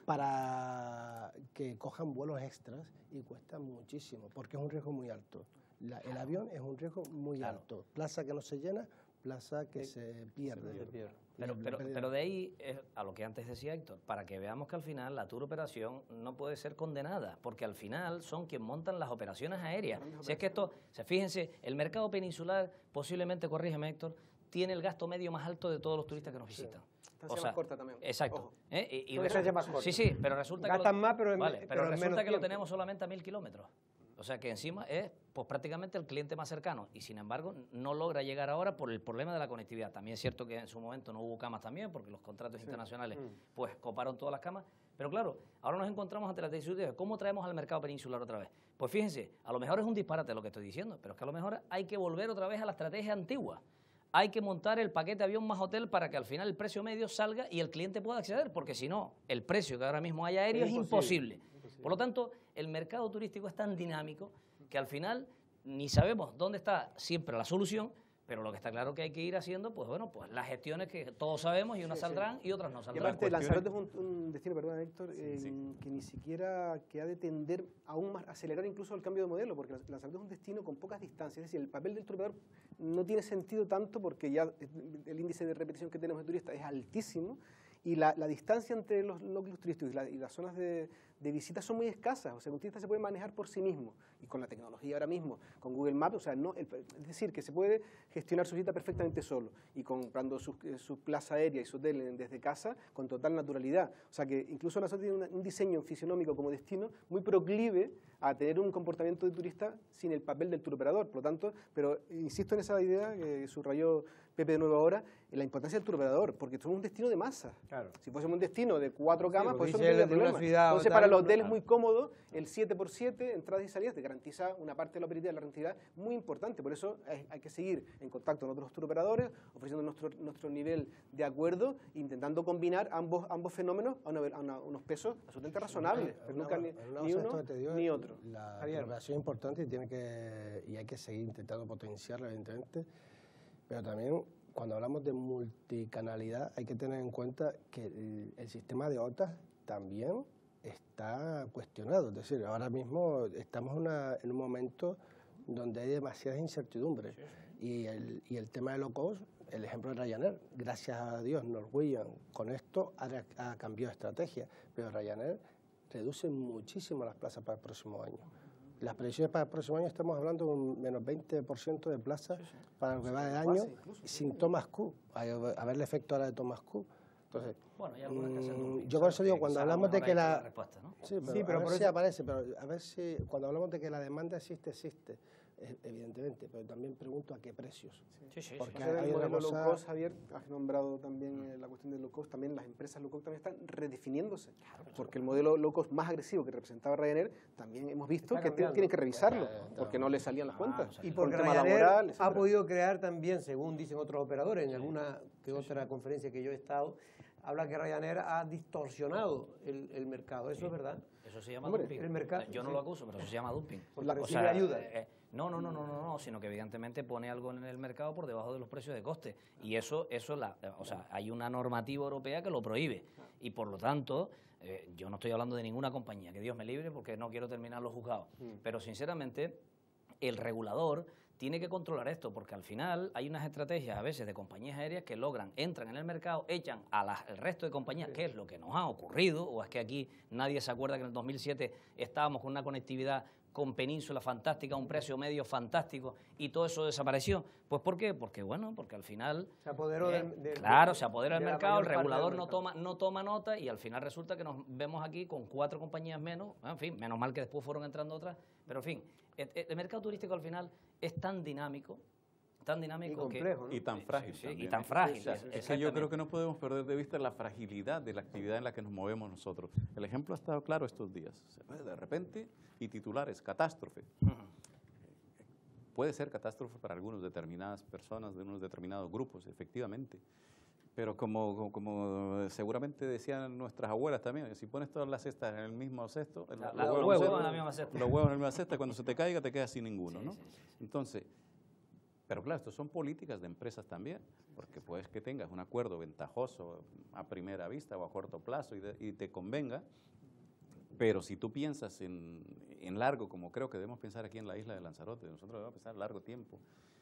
para que cojan vuelos extras y cuesta muchísimo, porque es un riesgo muy alto. La- el avión es un riesgo muy Claro. alto. Plaza que no se llena, plaza que se pierde. Se pierde. Pero, Y pero, pérdida. pero de ahí es a lo que antes decía Héctor, para que veamos que al final la tour operación no puede ser condenada, porque al final son quienes montan las operaciones aéreas. Si es que esto, se fíjense, el mercado peninsular, posiblemente, corrígeme Héctor, tiene el gasto medio más alto de todos los turistas que nos visitan. Estancia más corta también. Exacto. Ojo. ¿eh? Y, y Son resulta- estancias más cortas. sí, sí, pero resulta que Gastan lo, más, pero en- vale, pero pero en resulta menos que lo tiempo. tenemos solamente a mil kilómetros. O sea que encima es pues prácticamente el cliente más cercano y sin embargo no logra llegar ahora por el problema de la conectividad. También es cierto que en su momento no hubo camas también porque los contratos internacionales pues coparon todas las camas. Pero claro, ahora nos encontramos ante la decisión de cómo traemos al mercado peninsular otra vez. Pues fíjense, a lo mejor es un disparate lo que estoy diciendo, pero es que a lo mejor hay que volver otra vez a la estrategia antigua. Hay que montar el paquete avión más hotel para que al final el precio medio salga y el cliente pueda acceder, porque si no, el precio que ahora mismo hay aéreo es imposible. Por lo tanto, el mercado turístico es tan dinámico que al final ni sabemos dónde está siempre la solución, pero lo que está claro que hay que ir haciendo, pues bueno, pues las gestiones que todos sabemos y unas saldrán y otras no Y saldrán. aparte, cuestión Lanzarote es un, un destino, perdón, Héctor, eh, sí. que ni siquiera que ha de tender aún más, acelerar incluso el cambio de modelo, porque Lanzarote es un destino con pocas distancias, es decir, el papel del turoperador no tiene sentido tanto porque ya el índice de repetición que tenemos de turistas es altísimo y la, la distancia entre los núcleos turísticos y, la, y las zonas de, de visita son muy escasas, o sea, un turista se puede manejar por sí mismo y con la tecnología ahora mismo, con Google Maps, o sea, no, el, es decir, que se puede gestionar su visita perfectamente solo y comprando su, su plaza aérea y su hotel desde casa con total naturalidad. O sea, que incluso nosotros tiene una, un diseño fisionómico como destino muy proclive a tener un comportamiento de turista sin el papel del turoperador. Por lo tanto, pero insisto en esa idea que subrayó Pepe de nuevo ahora, en la importancia del turoperador, porque somos un destino de masa. Claro. Si fuésemos un destino de cuatro camas, porque pues eso no dice tendría de una problema. ciudad o Entonces, tal, para los no, hoteles claro. muy cómodo, el siete por siete, entradas y salidas, te garantiza una parte de la operatividad, de la rentabilidad muy importante. Por eso hay, hay que seguir en contacto con otros turoperadores, ofreciendo nuestro, nuestro nivel de acuerdo, intentando combinar ambos, ambos fenómenos a, una, a una, unos pesos absolutamente razonables, pero Una- nunca ni, una ni cosa, uno esto que te digo, ni otro. La Javier. operación es importante y, tiene que, y hay que seguir intentando potenciarla, evidentemente, pero también cuando hablamos de multicanalidad hay que tener en cuenta que el, el sistema de O T A también está cuestionado. Es decir, ahora mismo estamos una, en un momento donde hay demasiadas incertidumbres. Sí, sí. Y, el, y el tema de low cost, el ejemplo de Ryanair, gracias a Dios, Norwegian con esto ha, ha cambiado de estrategia, pero Ryanair reduce muchísimo las plazas para el próximo año. Las previsiones para el próximo año estamos hablando de un menos veinte por ciento de plazas sí, sí. para lo que va de año, incluso, sin sí. Thomas Cook, a, a ver el efecto ahora de Thomas Cook. Entonces, bueno, hay algunas que hacen yo por eso digo, cuando hablamos de que la... la respuesta, ¿no? Sí, pero, sí, pero a ver por si eso... aparece, pero a ver si, cuando hablamos de que la demanda existe, existe, evidentemente, pero también pregunto a qué precios. Sí, sí, porque sí. hay el modelo cosa... low cost, Javier, has nombrado también eh, la cuestión del low cost, también las empresas low cost también están redefiniéndose, claro, porque el modelo low cost más agresivo que representaba Ryanair, también hemos visto que tienen que revisarlo, porque no le salían las cuentas. Ah, y porque Ryanair laboral, ha podido crear también, según dicen otros operadores, en sí, alguna que sí, otra sí. conferencia que yo he estado, habla que Ryanair ha distorsionado el, el mercado, ¿eso sí. es verdad? Eso se llama Hombre, dumping. El mercado, yo no sí. lo acuso, pero eso se llama dumping. Porque o sea, ayuda. Eh, no, no, no, no, no, no, sino que evidentemente pone algo en el mercado por debajo de los precios de coste. Y eso, eso la, o sea, hay una normativa europea que lo prohíbe. Y por lo tanto, eh, yo no estoy hablando de ninguna compañía, que Dios me libre, porque no quiero terminar los juzgados. Mm. Pero sinceramente, el regulador tiene que controlar esto, porque al final hay unas estrategias a veces de compañías aéreas que logran, entran en el mercado, echan al resto de compañías, que es lo que nos ha ocurrido, o es que aquí nadie se acuerda que en el dos mil siete estábamos con una conectividad con Península fantástica, un precio medio fantástico, y todo eso desapareció. Pues ¿por qué? Porque bueno, porque al final... Se apoderó eh, del, del... Claro, se apodera del mercado, el regulador no toma, no toma nota, y al final resulta que nos vemos aquí con cuatro compañías menos, en fin, menos mal que después fueron entrando otras, pero en fin, el, el mercado turístico al final es tan dinámico, tan dinámico y complejo, que, ¿no? y tan frágil sí, sí, también, y tan frágil. Sí, sí. Es que yo creo que no podemos perder de vista la fragilidad de la actividad en la que nos movemos nosotros. El ejemplo ha estado claro estos días. De repente, y titulares, catástrofe. Uh-huh. Puede ser catástrofe para algunas determinadas personas, de unos determinados grupos, efectivamente. Pero como, como seguramente decían nuestras abuelas también, si pones todas las cestas en el mismo cesto, la, los, la, huevos, huevos cesto, en la misma cesta. los huevos en la misma cesta, cuando se te caiga te quedas sin ninguno, sí, ¿no? Sí, sí, sí. Entonces, pero claro, esto son políticas de empresas también, porque puedes que tengas un acuerdo ventajoso a primera vista o a corto plazo y, de, y te convenga, pero si tú piensas en, en largo, como creo que debemos pensar aquí en la isla de Lanzarote, nosotros debemos pensar largo tiempo,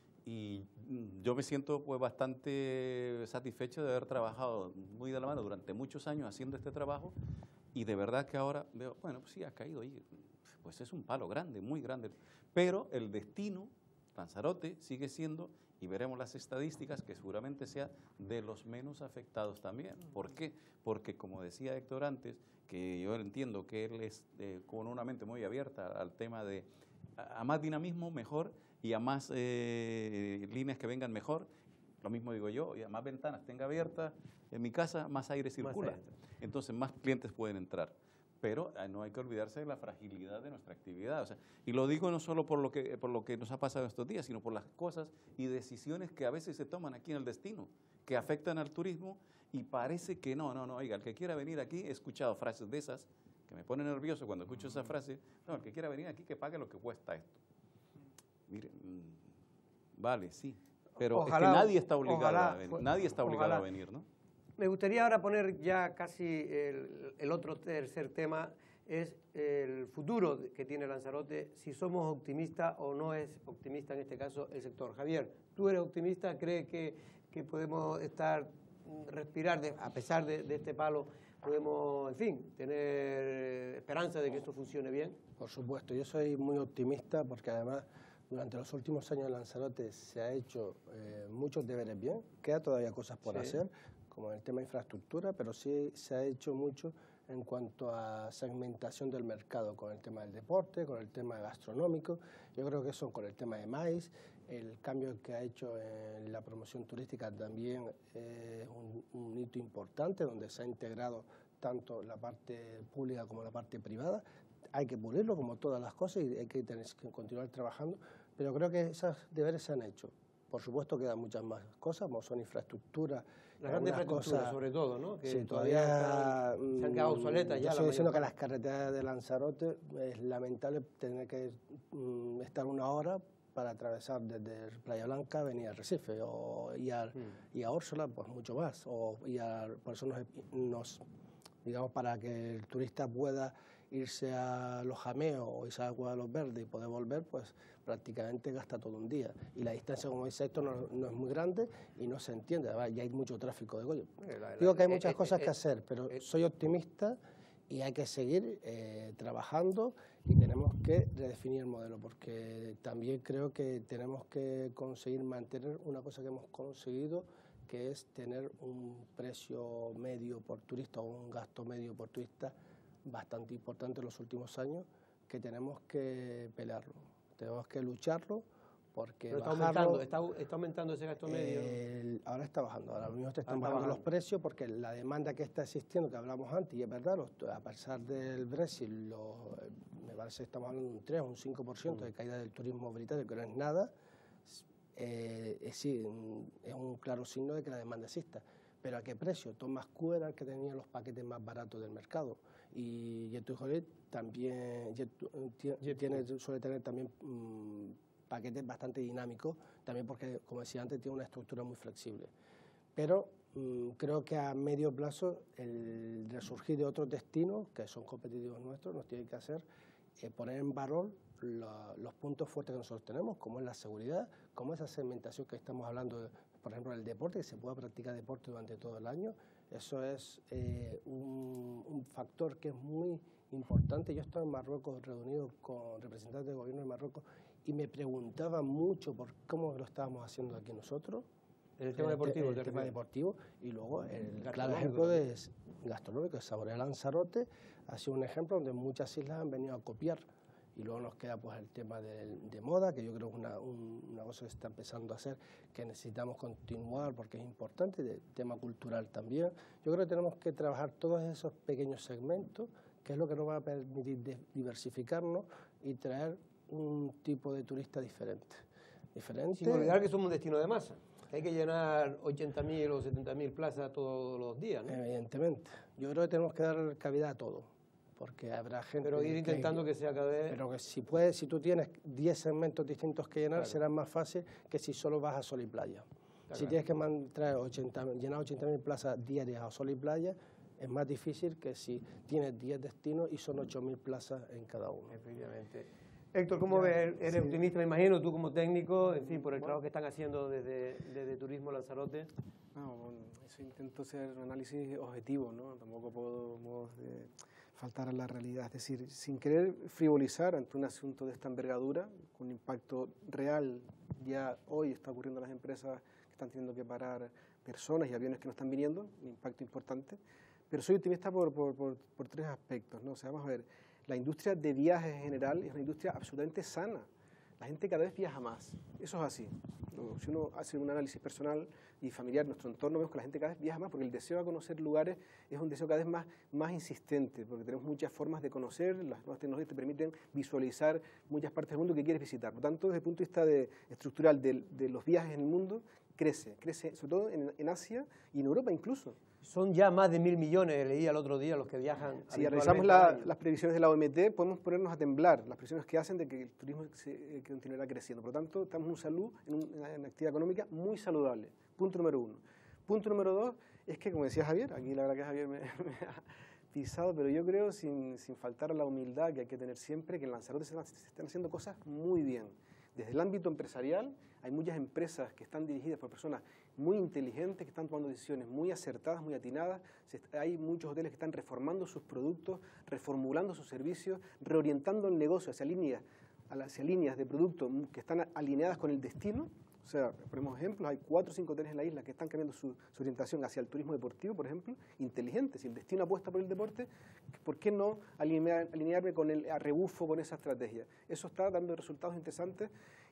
y yo me siento pues bastante satisfecho de haber trabajado muy de la mano durante muchos años haciendo este trabajo, y de verdad que ahora veo, bueno, pues sí, ha caído ahí, pues es un palo grande, muy grande, pero el destino Lanzarote sigue siendo, y veremos las estadísticas, que seguramente sea de los menos afectados también. ¿Por qué? Porque, como decía Héctor antes, que yo entiendo que él es eh, con una mente muy abierta al tema de a, a más dinamismo mejor, y a más eh, líneas que vengan mejor, lo mismo digo yo, y a más ventanas tenga abiertas en mi casa, más aire circula. Más Entonces más clientes pueden entrar. Pero no hay que olvidarse de la fragilidad de nuestra actividad. O sea, y lo digo no solo por lo, que, por lo que nos ha pasado estos días, sino por las cosas y decisiones que a veces se toman aquí en el destino, que afectan al turismo, y parece que no, no, no, oiga, el que quiera venir aquí, he escuchado frases de esas, que me pone nervioso cuando escucho esa frase, no, el que quiera venir aquí, que pague lo que cuesta esto. Mire, vale, sí, pero ojalá, es que nadie está obligado, ojalá, a, venir, nadie está obligado a venir, ¿no? Me gustaría ahora poner ya casi el, el otro tercer tema, es el futuro que tiene Lanzarote, si somos optimistas o no es optimista en este caso el sector. Javier, ¿tú eres optimista? ¿Crees que, que podemos estar, respirar, de, a pesar de, de este palo, podemos, en fin, tener esperanza de que esto funcione bien? Por supuesto, yo soy muy optimista porque además durante los últimos años en Lanzarote se ha hecho eh, muchos deberes bien, queda todavía cosas por sí. hacer, como en el tema de infraestructura, pero sí se ha hecho mucho en cuanto a segmentación del mercado, con el tema del deporte, con el tema gastronómico. Yo creo que eso con el tema de maíz, el cambio que ha hecho en la promoción turística también es un, un hito importante, donde se ha integrado tanto la parte pública como la parte privada. Hay que pulirlo como todas las cosas y hay que, tener que continuar trabajando, pero creo que esos deberes se han hecho. Por supuesto quedan muchas más cosas, como son infraestructuras. La gran infraestructura, cosas, sobre todo, ¿no? Que sí, todavía, todavía están, se han quedado obsoletas ya. Yo estoy diciendo que las carreteras de Lanzarote es lamentable tener que mm, estar una hora para atravesar desde Playa Blanca, venir a Recife, o ir a, mm. y a Órsula, pues mucho más. O, y a, por eso nos, nos digamos, para que el turista pueda irse a los Jameos o irse a Cueva de los Verdes y poder volver, pues prácticamente gasta todo un día. Y la distancia, como dice Héctor, no, no es muy grande y no se entiende. Además, ya hay mucho tráfico de Goyo. Digo que hay muchas cosas que hacer, pero soy optimista y hay que seguir eh, trabajando y tenemos que redefinir el modelo, porque también creo que tenemos que conseguir mantener una cosa que hemos conseguido, que es tener un precio medio por turista o un gasto medio por turista bastante importante en los últimos años, que tenemos que pelearlo, tenemos que lucharlo, porque Pero está bajarlo, aumentando, está, está aumentando ese gasto medio. el, ahora está bajando, ahora mismo están está bajando bajando. los precios, porque la demanda que está existiendo, que hablamos antes, y es verdad, los, a pesar del Brexit, los, me parece que estamos hablando de un tres o un cinco por ciento de caída del turismo británico, que no es nada, eh, es, sí, es un claro signo de que la demanda exista. ¿Pero a qué precio? Thomas Cook era el que tenía los paquetes más baratos del mercado. Y Jet2Go también Jet, tiene, suele tener también mmm, paquetes bastante dinámicos, también porque, como decía antes, tiene una estructura muy flexible. Pero mmm, creo que a medio plazo el resurgir de otros destinos, que son competitivos nuestros, nos tiene que hacer eh, poner en valor la, los puntos fuertes que nosotros tenemos, como es la seguridad, como esa segmentación que estamos hablando de, por ejemplo, el deporte, que se pueda practicar deporte durante todo el año. Eso es eh, un, un factor que es muy importante. Yo estaba en Marruecos reunido con representantes del gobierno de Marruecos y me preguntaban mucho por cómo lo estábamos haciendo aquí nosotros. El tema deportivo. El, el tema deportivo y luego el Gastronómico claro ejemplo también. de gastronómico, el Saborear Lanzarote ha sido un ejemplo donde muchas islas han venido a copiar. Y luego nos queda pues el tema de, de moda, que yo creo que es una, un, una cosa que se está empezando a hacer, que necesitamos continuar porque es importante, el tema cultural también. Yo creo que tenemos que trabajar todos esos pequeños segmentos, que es lo que nos va a permitir de, diversificarnos y traer un tipo de turista diferente. diferente. Sin olvidar que somos un destino de masa, que hay que llenar ochenta mil o setenta mil plazas todos los días, ¿no? Evidentemente. Yo creo que tenemos que dar cabida a todo, porque habrá gente... Pero ir intentando que, que sea cada vez... Pero que si puedes, si tú tienes diez segmentos distintos que llenar, claro, será más fácil que si solo vas a sol y playa. Claro. Si tienes que traer ochenta, llenar ochenta mil plazas diarias a sol y playa, es más difícil que si tienes diez destinos y son ocho mil plazas en cada uno. Efectivamente. Héctor, ¿cómo ves? Eres sí. optimista, me imagino, tú como técnico, en fin, por el trabajo que están haciendo desde, desde Turismo Lanzarote. No, bueno, eso intento hacer un análisis objetivo, ¿no? Tampoco podemos eh, faltar a la realidad, es decir, sin querer frivolizar ante un asunto de esta envergadura, con impacto real, ya hoy está ocurriendo en las empresas que están teniendo que parar personas y aviones que no están viniendo, un impacto importante, pero soy optimista por, por, por, por tres aspectos, ¿no? O sea, vamos a ver, la industria de viajes en general es una industria absolutamente sana. La gente cada vez viaja más. Eso es así. Si uno hace un análisis personal y familiar en nuestro entorno, vemos que la gente cada vez viaja más porque el deseo de conocer lugares es un deseo cada vez más, más insistente, porque tenemos muchas formas de conocer, las nuevas tecnologías te permiten visualizar muchas partes del mundo que quieres visitar. Por lo tanto, desde el punto de vista de, estructural de, de los viajes en el mundo, crece, crece sobre todo en, en Asia y en Europa incluso. Son ya más de mil millones, leí el otro día, los que viajan. Si revisamos la, las previsiones de la O M T, podemos ponernos a temblar, las previsiones que hacen de que el turismo se, eh, continuará creciendo. Por lo tanto, estamos en, un salud, en una en actividad económica muy saludable. Punto número uno. Punto número dos es que, como decía Javier, aquí la verdad que Javier me, me ha pisado, pero yo creo, sin, sin faltar a la humildad que hay que tener siempre, que en Lanzarote se, se están haciendo cosas muy bien. Desde el ámbito empresarial, hay muchas empresas que están dirigidas por personas muy inteligentes, que están tomando decisiones muy acertadas, muy atinadas. Hay muchos hoteles que están reformando sus productos, reformulando sus servicios, reorientando el negocio hacia líneas, hacia líneas de productos que están alineadas con el destino. O sea, ponemos ejemplos, hay cuatro o cinco hoteles en la isla que están cambiando su, su orientación hacia el turismo deportivo, por ejemplo, inteligente. Si el destino apuesta por el deporte, ¿por qué no alinear, alinearme con el a rebufo con esa estrategia? Eso está dando resultados interesantes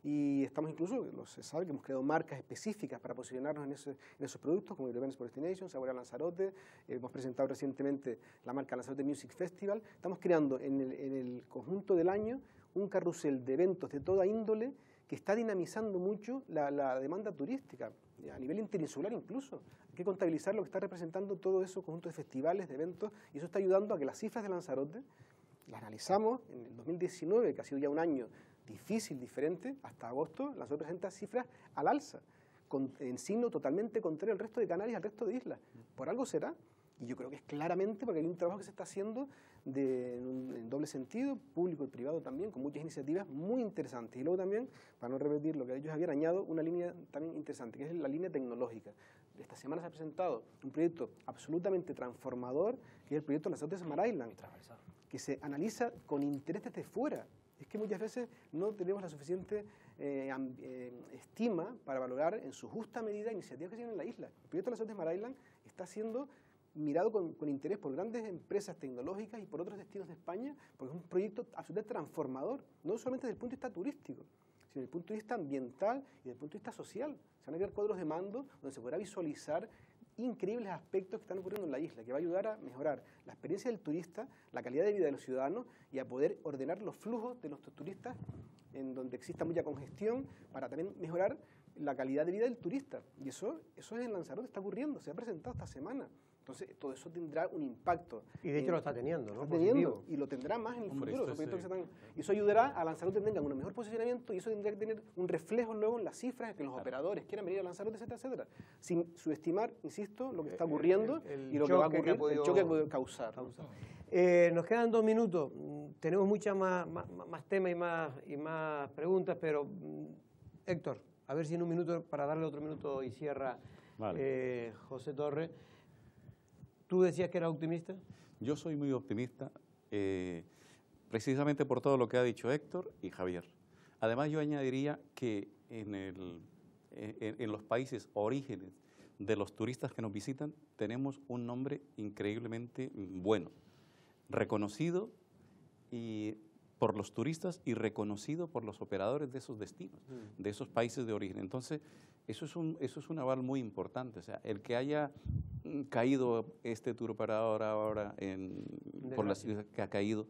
y estamos incluso, no se sabe, que hemos creado marcas específicas para posicionarnos en, ese, en esos productos, como Events for Destinations, Saborear Lanzarote, eh, hemos presentado recientemente la marca Lanzarote Music Festival. Estamos creando en el, en el conjunto del año un carrusel de eventos de toda índole que está dinamizando mucho la, la demanda turística, a nivel interinsular incluso. Hay que contabilizar lo que está representando todo eso, conjunto de festivales, de eventos, y eso está ayudando a que las cifras de Lanzarote, las analizamos en el dos mil diecinueve, que ha sido ya un año difícil, diferente, hasta agosto, Lanzarote presenta cifras al alza, con, en signo totalmente contrario al resto de Canarias, al resto de islas. Por algo será. Y yo creo que es claramente porque hay un trabajo que se está haciendo de, en, un, en doble sentido, público y privado también, con muchas iniciativas muy interesantes. Y luego también, para no repetir lo que ha dicho Javier, añado una línea también interesante, que es la línea tecnológica. Esta semana se ha presentado un proyecto absolutamente transformador, que es el proyecto Lanzarote Smart Island, que se analiza con interés desde fuera. Es que muchas veces no tenemos la suficiente eh, eh, estima para valorar en su justa medida iniciativas que se tienen en la isla. El proyecto Lanzarote Smart Island está siendo mirado con, con interés por grandes empresas tecnológicas y por otros destinos de España, porque es un proyecto absolutamente transformador, no solamente desde el punto de vista turístico, sino desde el punto de vista ambiental y desde el punto de vista social. Se van a crear cuadros de mando donde se podrá visualizar increíbles aspectos que están ocurriendo en la isla, que va a ayudar a mejorar la experiencia del turista, la calidad de vida de los ciudadanos y a poder ordenar los flujos de nuestros turistas en donde exista mucha congestión, para también mejorar la calidad de vida del turista. Y eso, eso es en Lanzarote, está ocurriendo, se ha presentado esta semana. Entonces, todo eso tendrá un impacto. Y de hecho en, lo está teniendo, ¿no? Está teniendo, y lo tendrá más en el Hombre, futuro. esto es, que están, y eso ayudará a Lanzarote tenga un mejor posicionamiento y eso tendrá que tener un reflejo luego en las cifras, que los claro. operadores quieran venir a Lanzarote, etcétera, etcétera. Sin subestimar, insisto, lo que está ocurriendo el, el, el y lo que va a ocurrir, que podido, el choque que puede causar. causar. Eh, nos quedan dos minutos. Tenemos muchas más, más, más temas y más, y más preguntas, pero Héctor, a ver si en un minuto, para darle otro minuto y cierra vale. eh, José Torres. ¿Tú decías que eras optimista? Yo soy muy optimista, eh, precisamente por todo lo que ha dicho Héctor y Javier. Además, yo añadiría que en, el, en, en los países orígenes de los turistas que nos visitan tenemos un nombre increíblemente bueno, reconocido y por los turistas y reconocido por los operadores de esos destinos, mm. de esos países de origen. Entonces, eso es un, eso es un aval muy importante. O sea, el que haya caído este tour operador ahora en, por la ciudad que ha caído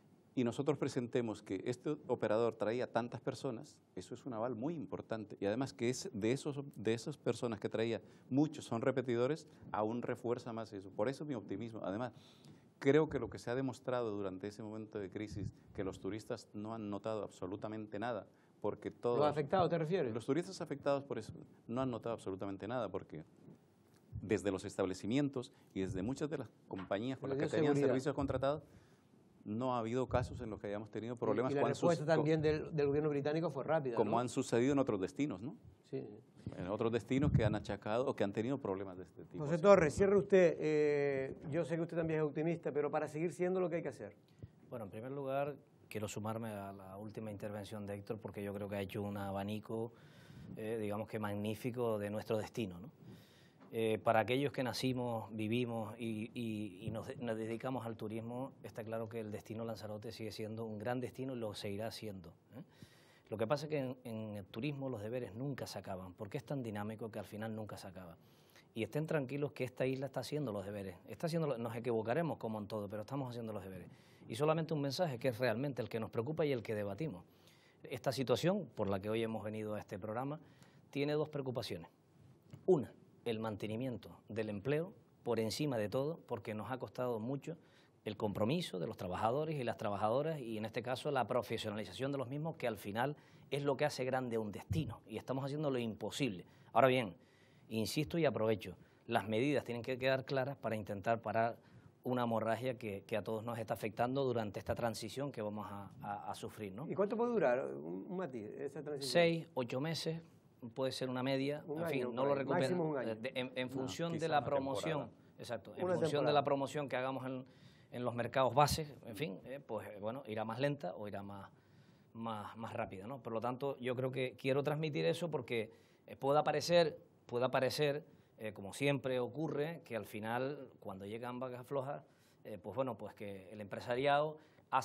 y nosotros presentemos que este operador traía tantas personas, eso es un aval muy importante. Y además que es de, esos, de esas personas que traía, muchos son repetidores, aún refuerza más eso. Por eso mi optimismo. Además, creo que lo que se ha demostrado durante ese momento de crisis, que los turistas no han notado absolutamente nada, porque todos... ¿Los afectados te refieres? Los turistas afectados por eso no han notado absolutamente nada, porque desde los establecimientos y desde muchas de las compañías con las que tenían seguridad. servicios contratados, no ha habido casos en los que hayamos tenido problemas. Y la respuesta también del, del gobierno británico fue rápida, como ¿no? han sucedido en otros destinos, ¿no? Sí. En otros destinos que han achacado o que han tenido problemas de este tipo. José Torres, cierre usted. Eh, yo sé que usted también es optimista, pero para seguir siendo lo que hay que hacer. Bueno, en primer lugar, quiero sumarme a la última intervención de Héctor, porque yo creo que ha hecho un abanico, eh, digamos que magnífico, de nuestro destino, ¿no? Eh, para aquellos que nacimos, vivimos y, y, y nos, nos dedicamos al turismo, está claro que el destino Lanzarote sigue siendo un gran destino y lo seguirá siendo, ¿eh? Lo que pasa es que en, en el turismo los deberes nunca se acaban, porque es tan dinámico que al final nunca se acaba. Y estén tranquilos que esta isla está haciendo los deberes. Está haciendo, nos equivocaremos como en todo, pero estamos haciendo los deberes. Y solamente un mensaje que es realmente el que nos preocupa y el que debatimos. Esta situación, por la que hoy hemos venido a este programa, tiene dos preocupaciones. Una, el mantenimiento del empleo por encima de todo, porque nos ha costado mucho el compromiso de los trabajadores y las trabajadoras y en este caso la profesionalización de los mismos, que al final es lo que hace grande un destino y estamos haciendo lo imposible. Ahora bien, insisto y aprovecho, las medidas tienen que quedar claras para intentar parar una hemorragia que, que a todos nos está afectando durante esta transición que vamos a, a, a sufrir, ¿no? ¿Y cuánto puede durar, un, un matiz, esa transición? Seis, ocho meses, puede ser una media, un en año, fin, no lo recupero. Un año. De, en, en función no, de la promoción, exacto, en una función temporada. de la promoción que hagamos en, en los mercados bases, en fin, eh, pues bueno, irá más lenta o irá más, más, más rápida, ¿no? Por lo tanto, yo creo que quiero transmitir eso porque eh, pueda parecer, pueda parecer eh, como siempre ocurre, que al final, cuando llegan vacas flojas, eh, pues bueno, pues que el empresariado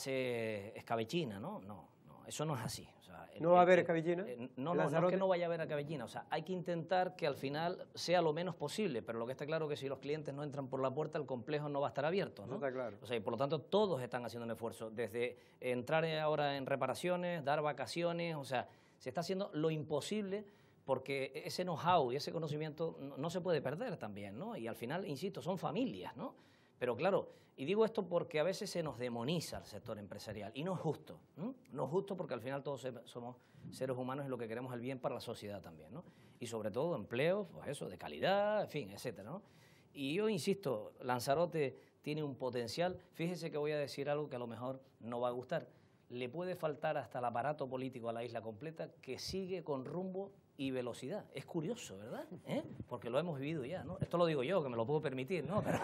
hace escabechina, ¿no? No, no, eso no es así. O sea, ¿No va a haber escabechina? Eh, no, no, no es que no vaya a haber escabechina, o sea, hay que intentar que al final sea lo menos posible, pero lo que está claro es que si los clientes no entran por la puerta, el complejo no va a estar abierto, ¿no? Eso está claro. O sea, y por lo tanto, todos están haciendo un esfuerzo, desde entrar ahora en reparaciones, dar vacaciones, o sea, se está haciendo lo imposible porque ese know-how y ese conocimiento no, no se puede perder también, ¿no? Y al final, insisto, son familias, ¿no? Pero claro, y digo esto porque a veces se nos demoniza el sector empresarial y no es justo, ¿no? No es justo porque al final todos somos seres humanos y lo que queremos es el bien para la sociedad también, ¿no? Y sobre todo empleos, pues eso, de calidad, en fin, etcétera, ¿no? y yo insisto, Lanzarote tiene un potencial. Fíjese que voy a decir algo que a lo mejor no va a gustar. Le puede faltar hasta el aparato político a la isla completa, que sigue con rumbo y velocidad. Es curioso, ¿verdad? ¿Eh? Porque lo hemos vivido ya, ¿no? Esto lo digo yo, que me lo puedo permitir, ¿no? Pero,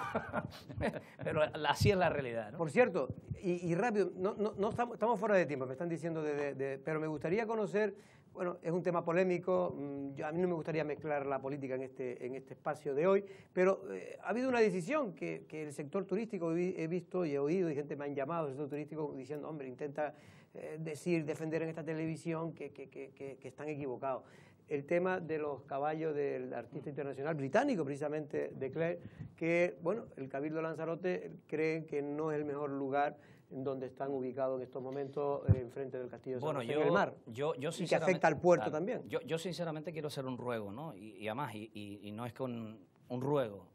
pero así es la realidad, ¿no? Por cierto, y, y rápido, no, no, no estamos, estamos fuera de tiempo, me están diciendo, de, de, de, pero me gustaría conocer, bueno, es un tema polémico, yo, a mí no me gustaría mezclar la política en este, en este espacio de hoy, pero eh, ha habido una decisión que, que el sector turístico, he visto y he oído, y gente me han llamado del sector turístico diciendo, hombre, intenta eh, decir, defender en esta televisión que, que, que, que, que están equivocados. El tema de los caballos del artista internacional británico, precisamente de Clare, que, bueno, el Cabildo de Lanzarote cree que no es el mejor lugar en donde están ubicados en estos momentos eh, enfrente del castillo de San bueno, José yo, en el mar, yo, yo y que afecta al puerto claro, también. Yo, yo sinceramente quiero hacer un ruego, ¿no? Y, y además, y, y, y no es con un ruego,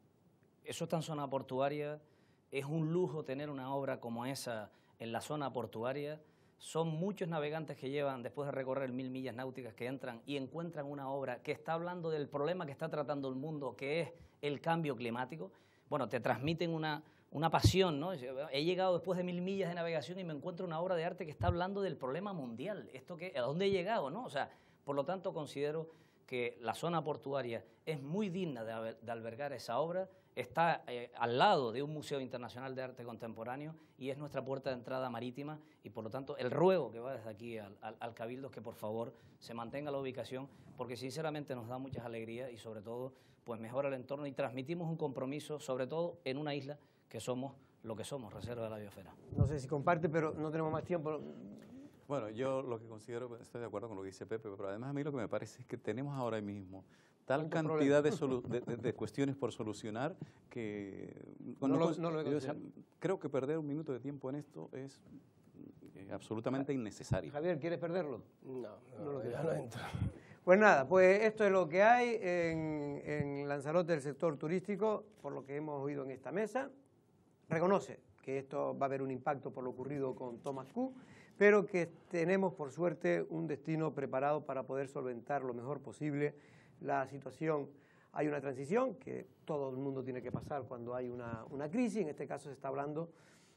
eso está en zona portuaria, es un lujo tener una obra como esa en la zona portuaria. Son muchos navegantes que llevan, después de recorrer mil millas náuticas, que entran y encuentran una obra que está hablando del problema que está tratando el mundo, que es el cambio climático. Bueno, te transmiten una, una pasión, ¿no? He llegado después de mil millas de navegación y me encuentro una obra de arte que está hablando del problema mundial. ¿Esto qué? ¿A dónde he llegado, no? O sea, por lo tanto, considero que la zona portuaria es muy digna de, de albergar esa obra. Está eh, al lado de un Museo Internacional de Arte Contemporáneo y es nuestra puerta de entrada marítima, y por lo tanto el ruego que va desde aquí al, al, al Cabildo es que por favor se mantenga la ubicación, porque sinceramente nos da muchas alegrías y sobre todo pues mejora el entorno, y transmitimos un compromiso sobre todo en una isla que somos lo que somos, reserva de la biosfera. No sé si comparte, pero no tenemos más tiempo. Bueno, yo lo que considero, estoy de acuerdo con lo que dice Pepe, pero además a mí lo que me parece es que tenemos ahora mismo tal cantidad de, de, de, de cuestiones por solucionar que bueno, no no, lo, no lo yo, o sea, creo que perder un minuto de tiempo en esto es eh, absolutamente innecesario. Javier, ¿quieres perderlo? No, no, no lo ya no entro. Pues nada, pues esto es lo que hay en, en Lanzarote, del sector turístico, por lo que hemos oído en esta mesa. Reconoce que esto va a haber un impacto por lo ocurrido con Thomas Cook, pero que tenemos, por suerte, un destino preparado para poder solventar lo mejor posible la situación. Hay una transición que todo el mundo tiene que pasar cuando hay una, una crisis. En este caso se está hablando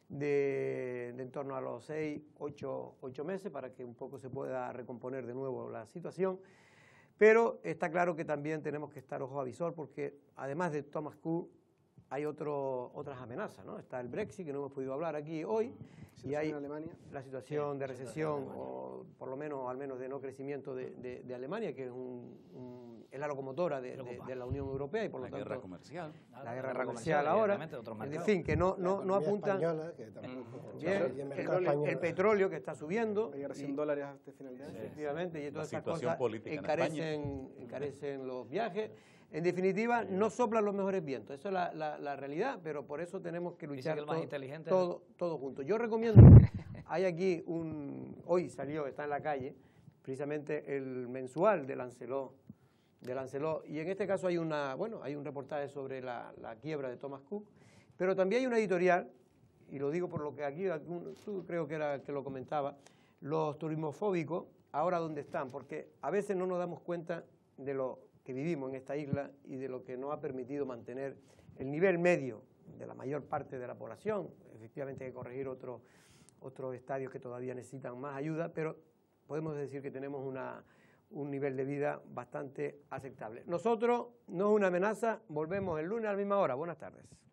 de, de en torno a los seis, ocho, ocho meses para que un poco se pueda recomponer de nuevo la situación. Pero está claro que también tenemos que estar ojo a visor, porque además de Thomas Cook hay otro, otras amenazas, ¿no? Está el Brexit, que no hemos podido hablar aquí hoy, y hay en Alemania. la situación de recesión, o por lo menos, al menos de no crecimiento de, de, de Alemania, que es, un, un, es la locomotora de, de, de la Unión Europea, y por lo la tanto... guerra comercial. La, la guerra comercial ahora, en fin, que no, no, no apuntan... Española, que tampoco, bien, el, petróleo, el petróleo que está subiendo. Hay cien dólares hasta final de año. Efectivamente, y todas la esas cosas encarecen, en encarecen los viajes. En definitiva, no soplan los mejores vientos, eso es la, la, la realidad, pero por eso tenemos que luchar que el todo, más inteligente todo, todo juntos. Yo recomiendo, hay aquí un, hoy salió, está en la calle, precisamente el mensual de Lancelot, de Lancelot, y en este caso hay una, bueno, hay un reportaje sobre la, la quiebra de Thomas Cook, pero también hay una editorial, y lo digo por lo que aquí, tú creo que era el que lo comentaba, los turismofóbicos, ahora dónde están, porque a veces no nos damos cuenta de lo que vivimos en esta isla y de lo que nos ha permitido mantener el nivel medio de la mayor parte de la población. Efectivamente hay que corregir otros otros estadios que todavía necesitan más ayuda, pero podemos decir que tenemos una, un nivel de vida bastante aceptable. Nosotros, no es una amenaza, volvemos el lunes a la misma hora. Buenas tardes.